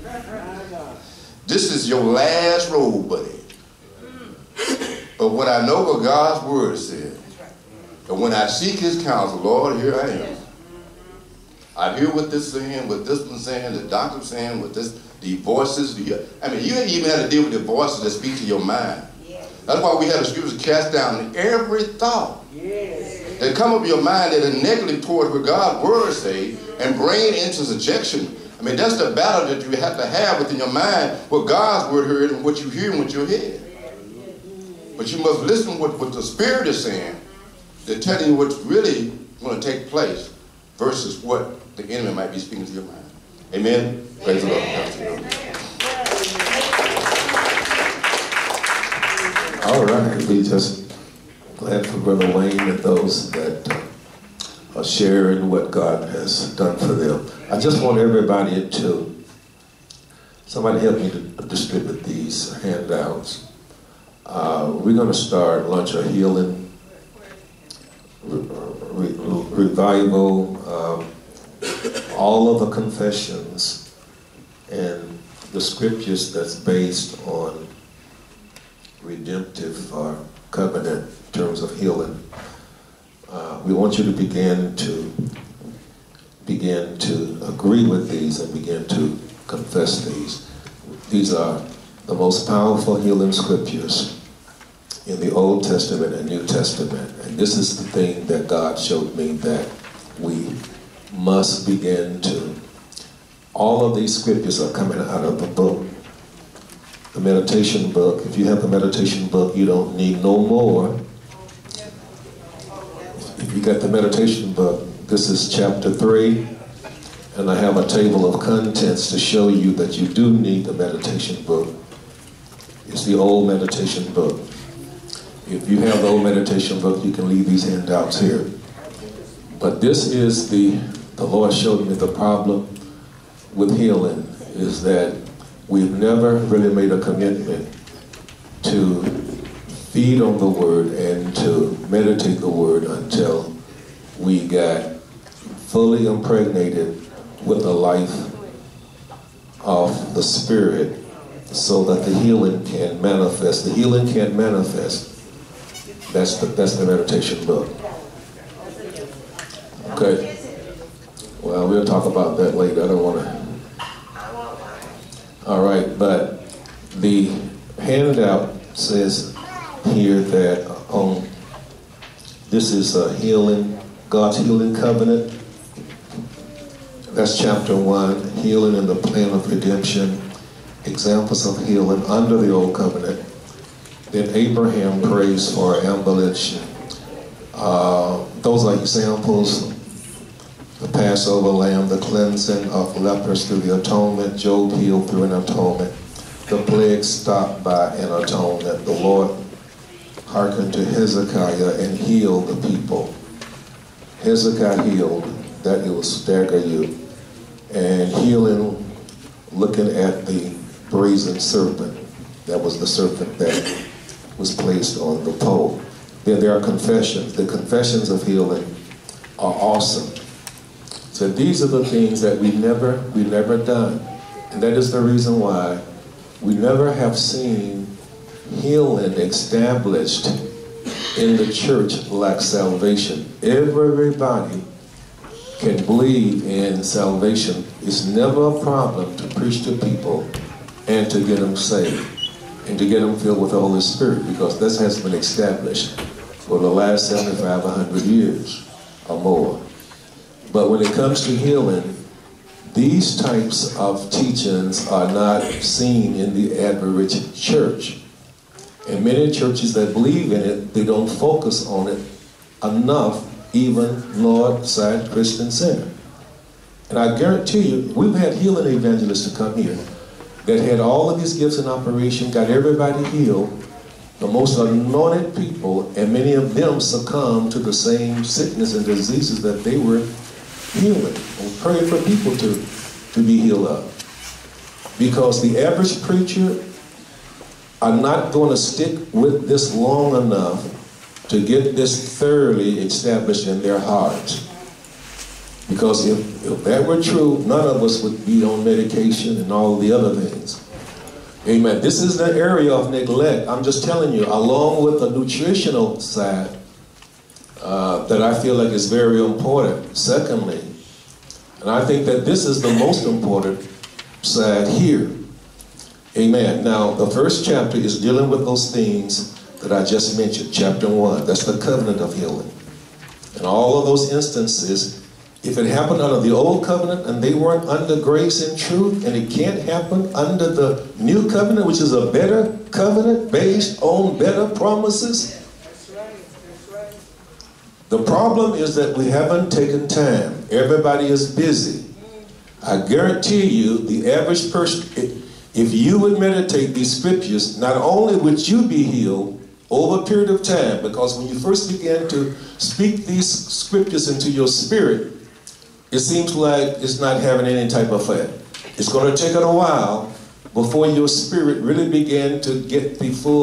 This is your last road, buddy. But when I know what God's word said, and when I seek his counsel, Lord, here I am. I hear what this is saying, what this one's saying, the doctor's saying, what this, the voices. The, I mean, you ain't even have to deal with the voices that speak to your mind. That's why we have the scriptures cast down every thought yes. that come up your mind that are negative toward what God's word say, and bring it into subjection. I mean, that's the battle that you have to have within your mind, what God's word heard and what you hear with your head. But you must listen to what, what the Spirit is saying. They're telling you what's really going to take place versus what the enemy might be speaking to your mind. Amen? Praise the Lord. All right. We just glad for Brother Wayne and those that uh, are sharing what God has done for them. I just want everybody to, somebody help me to distribute these handouts. Uh, we're going to start launch a healing re re revival. Um, all of the confessions and the scriptures that's based on redemptive or covenant in terms of healing. Uh, we want you to begin to begin to agree with these and begin to confess these. These are the most powerful healing scriptures in the Old Testament and New Testament. And this is the thing that God showed me that we must begin to. All of these scriptures are coming out of the book, the meditation book. If you have the meditation book, you don't need no more. If you got the meditation book, this is chapter three, and I have a table of contents to show you that you do need the meditation book. It's the old meditation book. If you have the old meditation book, you can leave these handouts here. But this is the, the Lord showed me the problem with healing is that we've never really made a commitment to feed on the word and to meditate the word until we got fully impregnated with the life of the Spirit so that the healing can manifest. The healing can't manifest. That's the, that's the meditation book. Okay. Well, we'll talk about that later. I don't want to. All right, but the handout says here that um, this is a healing, God's healing covenant. That's chapter one, healing and the plan of redemption, examples of healing under the old covenant. Then Abraham prays for ambulance. Uh, those are examples. The Passover lamb, the cleansing of lepers through the atonement, Job healed through an atonement. The plague stopped by an atonement. The Lord hearkened to Hezekiah and healed the people. Hezekiah healed, that it will stagger you. And healing, looking at the brazen serpent, that was the serpent that was placed on the pole. Then there are confessions. The confessions of healing are awesome. So these are the things that we never, we never done. And that is the reason why we never have seen healing established in the church like salvation. Everybody can believe in salvation. It's never a problem to preach to people and to get them saved and to get them filled with the Holy Spirit, because this has been established for the last seventy-five, a hundred years or more. But when it comes to healing, these types of teachings are not seen in the average church. And many churches that believe in it, they don't focus on it enough, even Northside Christian Center. And I guarantee you, we've had healing evangelists to come here that had all of these gifts in operation, got everybody healed, the most anointed people, and many of them succumbed to the same sickness and diseases that they were healing. And pray for people to, to be healed up. Because the average preacher are not going to stick with this long enough to get this thoroughly established in their hearts. Because if, if that were true, none of us would be on medication and all the other things. Amen. This is the area of neglect. I'm just telling you, along with the nutritional side, uh, that I feel like is very important. Secondly, and I think that this is the most important side here. Amen. Now, the first chapter is dealing with those things that I just mentioned. Chapter one, that's the covenant of healing. And all of those instances, if it happened under the old covenant and they weren't under grace and truth, and it can't happen under the new covenant, which is a better covenant based on better promises. That's right. That's right. The problem is that we haven't taken time. Everybody is busy. I guarantee you, the average person, if you would meditate these scriptures, not only would you be healed over a period of time, because when you first begin to speak these scriptures into your spirit, it seems like it's not having any type of effect. It's going to take it a while before your spirit really begin to get the full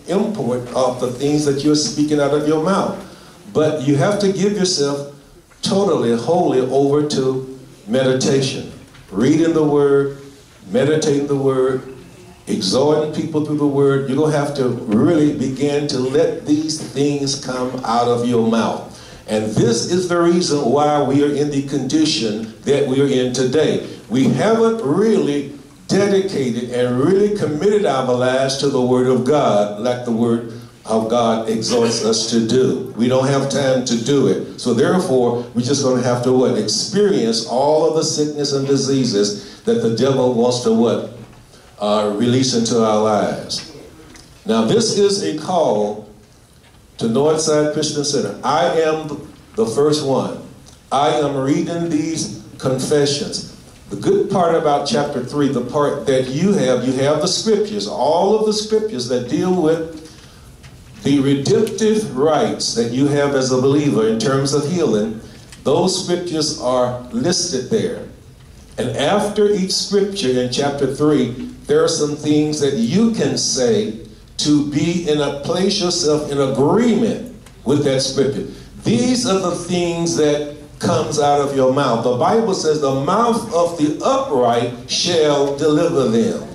import of the things that you're speaking out of your mouth. But you have to give yourself totally, wholly over to meditation. Reading the Word, meditating the Word, exhorting people through the Word. You're going to have to really begin to let these things come out of your mouth. And this is the reason why we are in the condition that we are in today. We haven't really dedicated and really committed our lives to the Word of God like the Word of God exhorts us to do. We don't have time to do it. So therefore, we're just going to have to what? Experience all of the sickness and diseases that the devil wants to what? Uh, release into our lives. Now this is a call to Northside Christian Center. I am the first one. I am reading these confessions. The good part about chapter three, the part that you have, you have the scriptures, all of the scriptures that deal with the redemptive rights that you have as a believer in terms of healing. Those scriptures are listed there. And after each scripture in chapter three, there are some things that you can say to be in a place yourself in agreement with that scripture. These are the things that comes out of your mouth. The Bible says the mouth of the upright shall deliver them.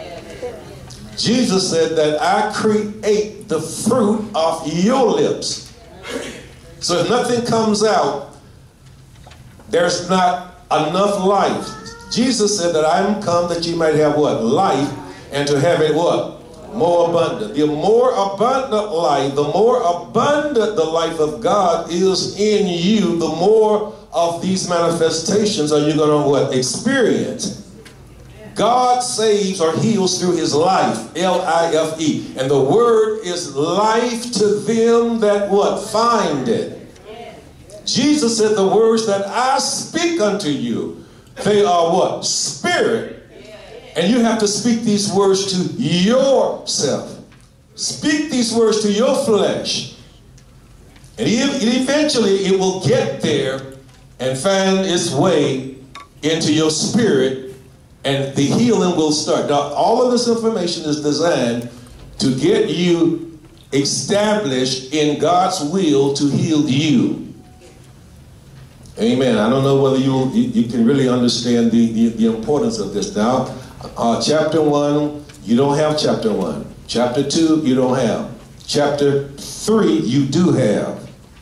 Jesus said that I create the fruit of your lips. So if nothing comes out, there's not enough life. Jesus said that I am come that you might have what? Life, and to have it what? More abundant. The more abundant life, the more abundant the life of God is in you, the more of these manifestations are you going to what? Experience. God saves or heals through his life, L I F E. And the word is life to them that what? Find it. Jesus said the words that I speak unto you, they are what? Spirit. And you have to speak these words to yourself. Speak these words to your flesh. And eventually it will get there and find its way into your spirit, and the healing will start. Now, all of this information is designed to get you established in God's will to heal you. Amen. I don't know whether you you, you can really understand the, the, the importance of this. Now, uh, chapter one, you don't have chapter one. Chapter two, you don't have. Chapter three, you do have.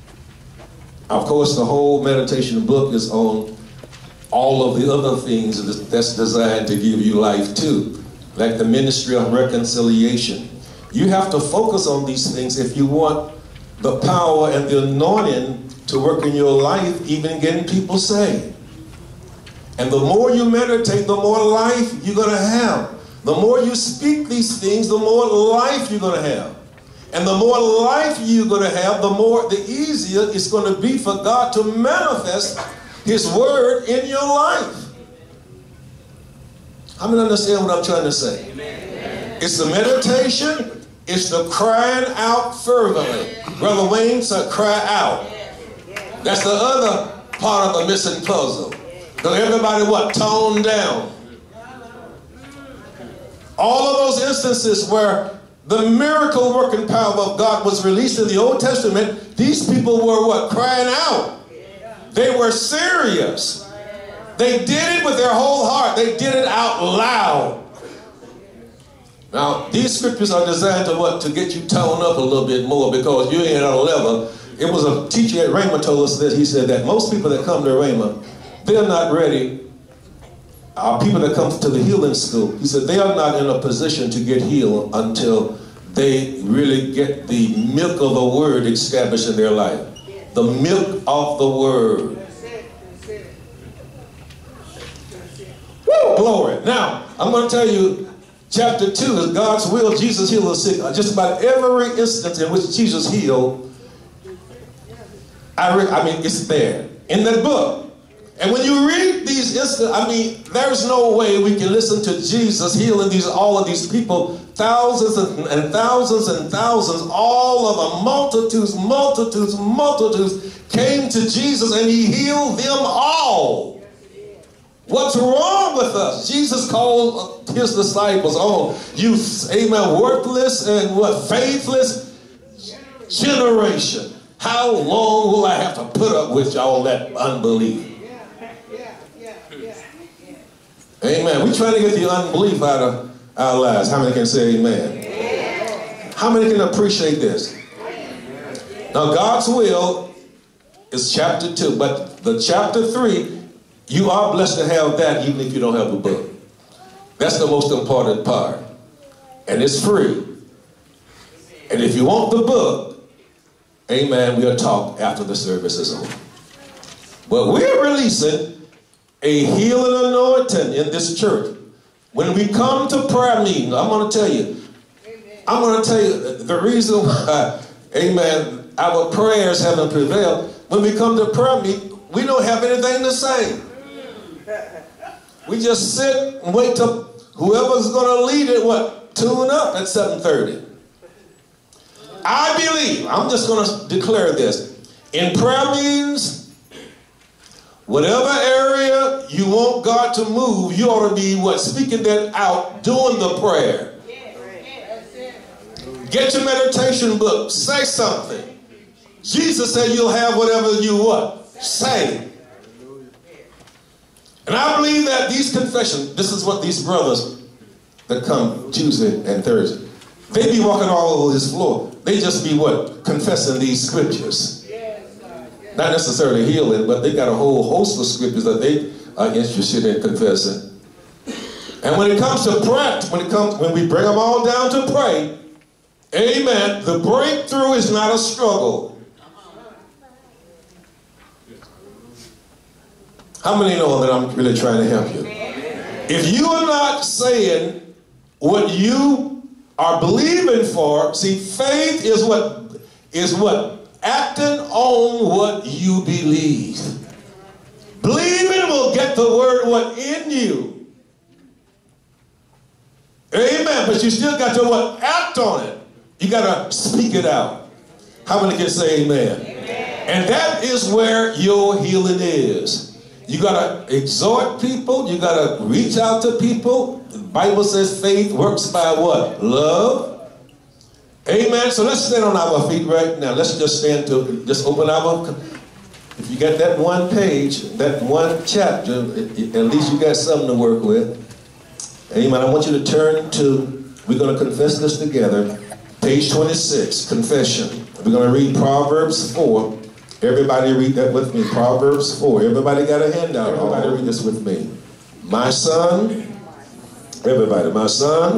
Of course, the whole meditation book is on all of the other things that's designed to give you life too, like the ministry of reconciliation. You have to focus on these things if you want the power and the anointing to work in your life, even getting people saved. And the more you meditate, the more life you're going to have. The more you speak these things, the more life you're going to have. And the more life you're going to have, the more, the easier it's going to be for God to manifest his word in your life. How many understand what I'm trying to say? Amen. It's the meditation, it's the crying out fervently. Brother Wayne said, cry out. That's the other part of the missing puzzle. Because everybody, what? Toned down. All of those instances where the miracle working power of God was released in the Old Testament, these people were what? Crying out. They were serious. They did it with their whole heart. They did it out loud. Now, these scriptures are designed to what? To get you toned up a little bit more, because you ain't at a level. It was a teacher at Rhema told us that he said that most people that come to Rhema, they're not ready. Our people that come to the healing school, he said they are not in a position to get healed until they really get the milk of the word established in their life. The milk of the word. Woo, glory. Now, I'm going to tell you, chapter two is God's will. Jesus healed the sick. Just about every instance in which Jesus healed, I, re I mean, it's there in that book. And when you read these instances, I mean, there's no way we can listen to Jesus healing these all of these people, thousands and, and thousands and thousands, all of the multitudes, multitudes, multitudes came to Jesus and he healed them all. What's wrong with us? Jesus called his disciples, oh, you, amen, worthless and what, faithless generation. How long will I have to put up with y'all that unbelief? Amen. We're trying to get the unbelief out of our lives. How many can say amen? How many can appreciate this? Now, God's will is chapter two, but the chapter three, you are blessed to have that even if you don't have the book. That's the most important part. And it's free. And if you want the book, amen, we'll talk after the service is over. But we're releasing a healing anointing in this church. When we come to prayer meeting, I'm going to tell you, I'm going to tell you the reason why, amen, our prayers haven't prevailed. When we come to prayer meeting, we don't have anything to say. We just sit and wait till whoever's going to lead it, what, tune up at seven thirty. I believe, I'm just going to declare this, in prayer meetings, whatever area you want God to move, you ought to be, what, speaking that out, doing the prayer. Get your meditation book, say something. Jesus said you'll have whatever you what? Say. And I believe that these confessions, this is what these brothers that come Tuesday and Thursday, they be walking all over this floor. They just be what? Confessing these scriptures. Not necessarily healing, but they got a whole host of scriptures that they are interested in confessing. And when it comes to prayer, when it comes, when we bring them all down to pray, amen, the breakthrough is not a struggle. How many know that I'm really trying to help you? If you are not saying what you are believing for, see, faith is what is what acting on what you believe. Believing will get the word what in you. Amen. But you still got to what act on it. You got to speak it out. How many can say amen? Amen? And that is where your healing is. You got to exhort people. You got to reach out to people. The Bible says faith works by what? Love. Amen. So let's stand on our feet right now. Let's just stand to, just open our, if you got that one page, that one chapter, at least you got something to work with. Amen. I want you to turn to, we're going to confess this together. Page twenty-six, confession. We're going to read Proverbs four. Everybody read that with me. Proverbs four. Everybody got a handout. Everybody read this with me. My son, everybody, my son,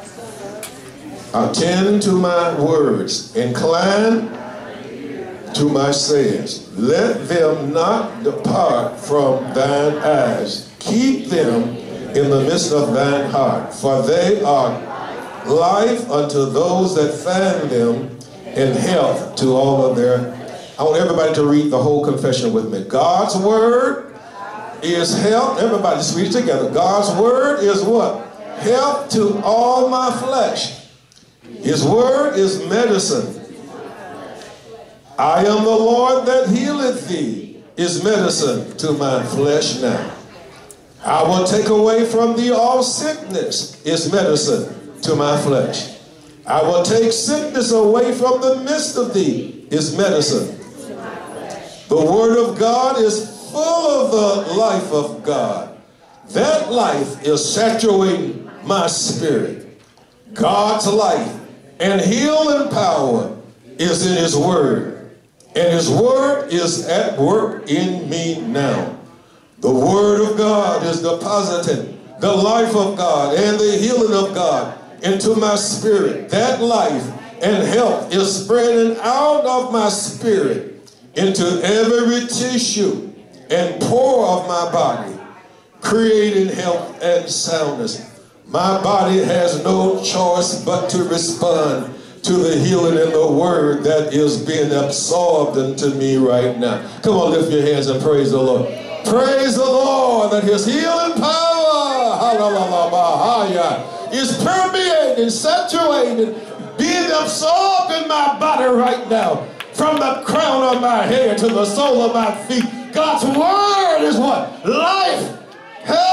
attend to my words. Incline to my sayings. Let them not depart from thine eyes. Keep them in the midst of thine heart. For they are life unto those that find them, and health to all of their. I want everybody to read the whole confession with me. God's word is health. Everybody just read it together. God's word is what? Health to all my flesh. His word is medicine. I am the Lord that healeth thee is medicine to my flesh now. I will take away from thee all sickness is medicine to my flesh. I will take sickness away from the midst of thee is medicine. The word of God is full of the life of God. That life is saturating my spirit. God's life and healing power is in his word. And his word is at work in me now. The word of God is depositing the life of God and the healing of God into my spirit. That life and health is spreading out of my spirit into every tissue and pore of my body, creating health and soundness. My body has no choice but to respond to the healing in the word that is being absorbed into me right now. Come on, lift your hands and praise the Lord. Praise the Lord that his healing power is permeating, saturating, being absorbed in my body right now. From the crown of my head to the sole of my feet. God's word is what? Life, health,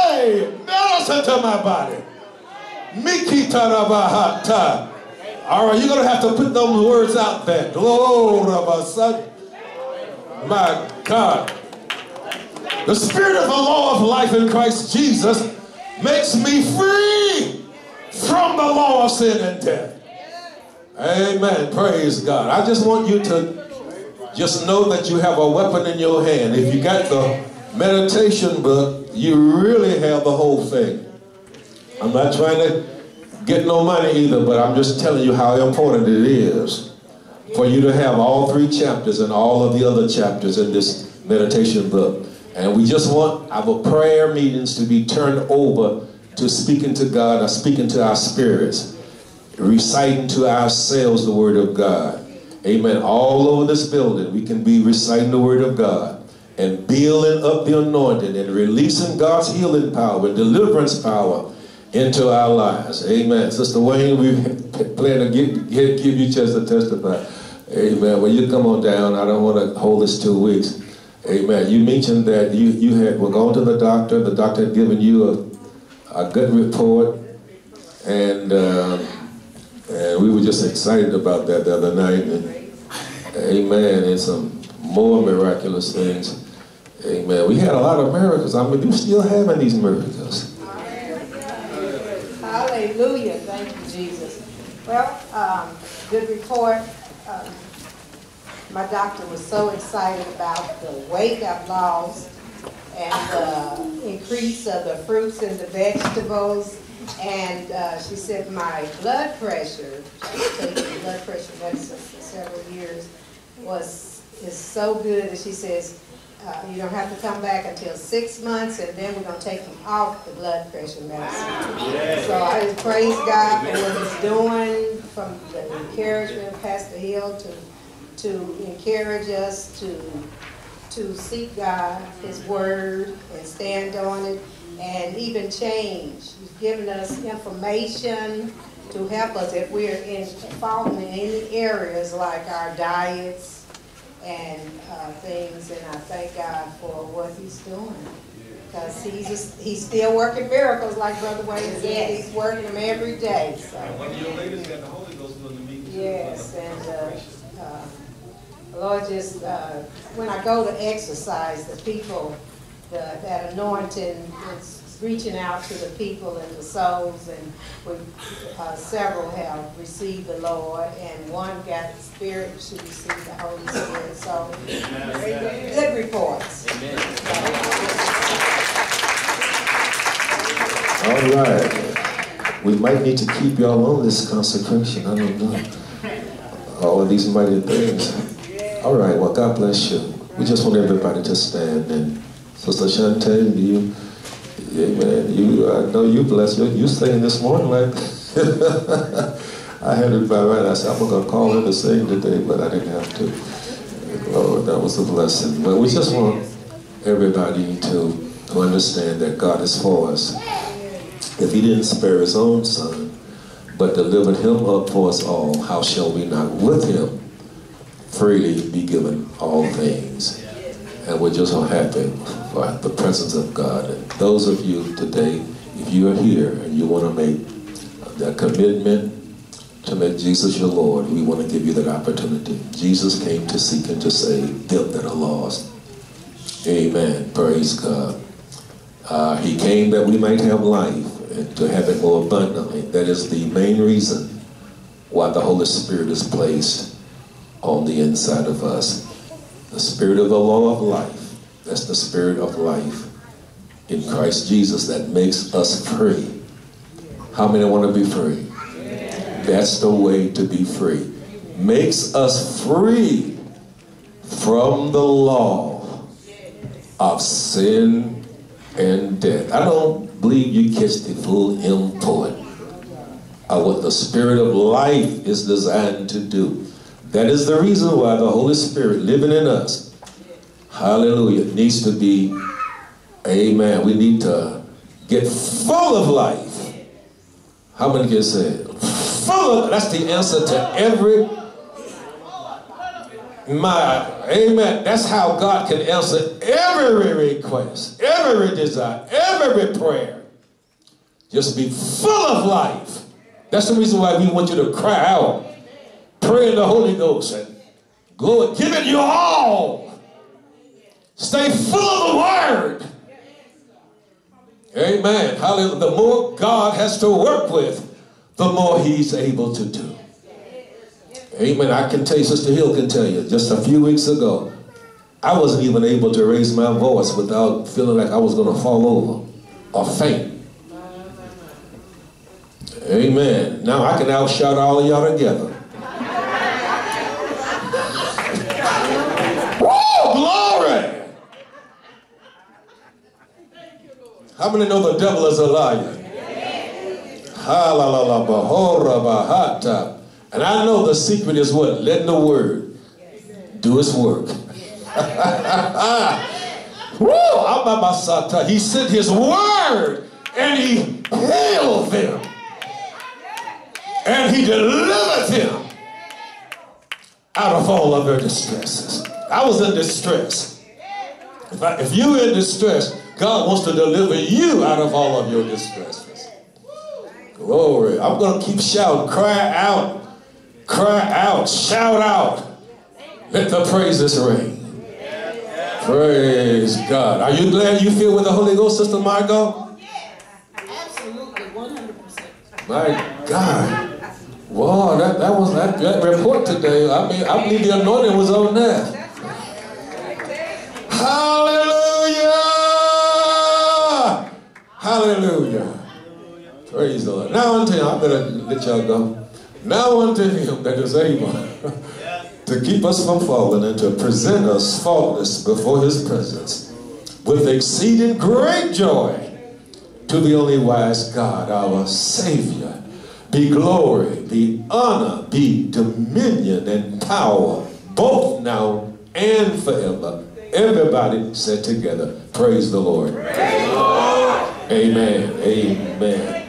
medicine to my body. Mikitarabahata. All right, you're going to have to put those words out there. Glory to my God. The Spirit of the law of life in Christ Jesus makes me free from the law of sin and death. Amen. Praise God. I just want you to just know that you have a weapon in your hand. If you got the meditation book, you really have the whole thing. I'm not trying to get no money either, but I'm just telling you how important it is for you to have all three chapters and all of the other chapters in this meditation book. And we just want our prayer meetings to be turned over to speaking to God or speaking to our spirits, reciting to ourselves the Word of God. Amen. All over this building, we can be reciting the Word of God and building up the anointing and releasing God's healing power and deliverance power into our lives. Amen. Sister Wayne, we plan to give, give, give you a chance to testify. Amen. Well, you come on down. I don't want to hold this two weeks. Amen. You mentioned that you, you had were going to the doctor. The doctor had given you a, a good report. And, uh, and we were just excited about that the other night. And, amen. And some more miraculous things. Amen. We had a lot of miracles. I mean, we're still having these miracles. Hallelujah. Thank you, Jesus. Well, um, good report. Um, my doctor was so excited about the weight I've lost and the increase of the fruits and the vegetables. And uh, she said my blood pressure, I've taken blood pressure medicine for several years, was is so good that she says, Uh, you don't have to come back until six months, and then we're going to take you off the blood pressure medicine. Yeah. So I just praise God for what He's doing, from the encouragement of Pastor Hill to to encourage us to to seek God, His Word, and stand on it, and even change. He's given us information to help us if we're in falling in any areas like our diets and uh, things, and I thank God for what He's doing, because He's just, He's still working miracles, like Brother Wayne said. Yes. He's working them every day. So. And one of your ladies got the Holy Ghost in the meeting. Yes, and uh, uh, Lord, just uh, when I go to exercise, the people, the, that anointing is reaching out to the people and the souls, and we, uh, several have received the Lord, and one got the Spirit, she received the Holy Spirit. So, Amen. Good reports. Amen. All right. We might need to keep y'all on this consecration. I don't know. All of these mighty things. All right. Well, God bless you. We just want everybody to stand. And Sister Shante, you, amen. You, I know you blessed. You, you sang this morning, like I had it by right. I said, I'm going to call her to sing today, but I didn't have to. Lord, that was a blessing. But we just want everybody to, to understand that God is for us. If He didn't spare His own Son, but delivered Him up for us all, how shall we not with Him freely be given all things? And we're just so happy for the presence of God. And those of you today, if you are here and you want to make that commitment to make Jesus your Lord, we want to give you that opportunity. Jesus came to seek and to save them that are lost. Amen. Praise God. Uh, he came that we might have life and to have it more abundantly. That is the main reason why the Holy Spirit is placed on the inside of us. The Spirit of the law of life. That's the Spirit of life in Christ Jesus that makes us free. How many want to be free? That's the way to be free. Makes us free from the law of sin and death. I don't believe you catch the full import of what the Spirit of life is designed to do. That is the reason why the Holy Spirit living in us, hallelujah, needs to be, amen, we need to get full of life. How many can say it? Full of, that's the answer to every, my, amen, that's how God can answer every request, every desire, every prayer. Just be full of life. That's the reason why we want you to cry out, pray in the Holy Ghost, and go give it your all. Stay full of the word. Amen. Hallelujah. The more God has to work with, the more he's able to do. Amen. I can tell you, Sister Hill can tell you, just a few weeks ago, I wasn't even able to raise my voice without feeling like I was going to fall over or faint. Amen. Now I can outshout all of y'all together. Woo! Glory! How many know the devil is a liar? And I know the secret is what? Letting the word do its work. Woo! He sent his word and he healed them. And he delivered them out of all of their distresses. I was in distress. If, I, if you're in distress, God wants to deliver you out of all of your distresses. Glory. I'm going to keep shouting. Cry out. Cry out. Shout out. Let the praises ring. Praise God. Are you glad you feel with the Holy Ghost, Sister Margot? Absolutely, one hundred percent. My God. Wow, that, that was that, that report today. I mean, I believe the anointing was on that. Hallelujah! Hallelujah. Praise the Lord. Now unto him, I better let y'all go. Now unto him that is able to keep us from falling and to present us faultless before his presence with exceeding great joy, to the only wise God, our Savior, be glory, be honor, be dominion and power, both now and forever. Everybody said together, praise the Lord. Praise the Lord. Amen. Amen.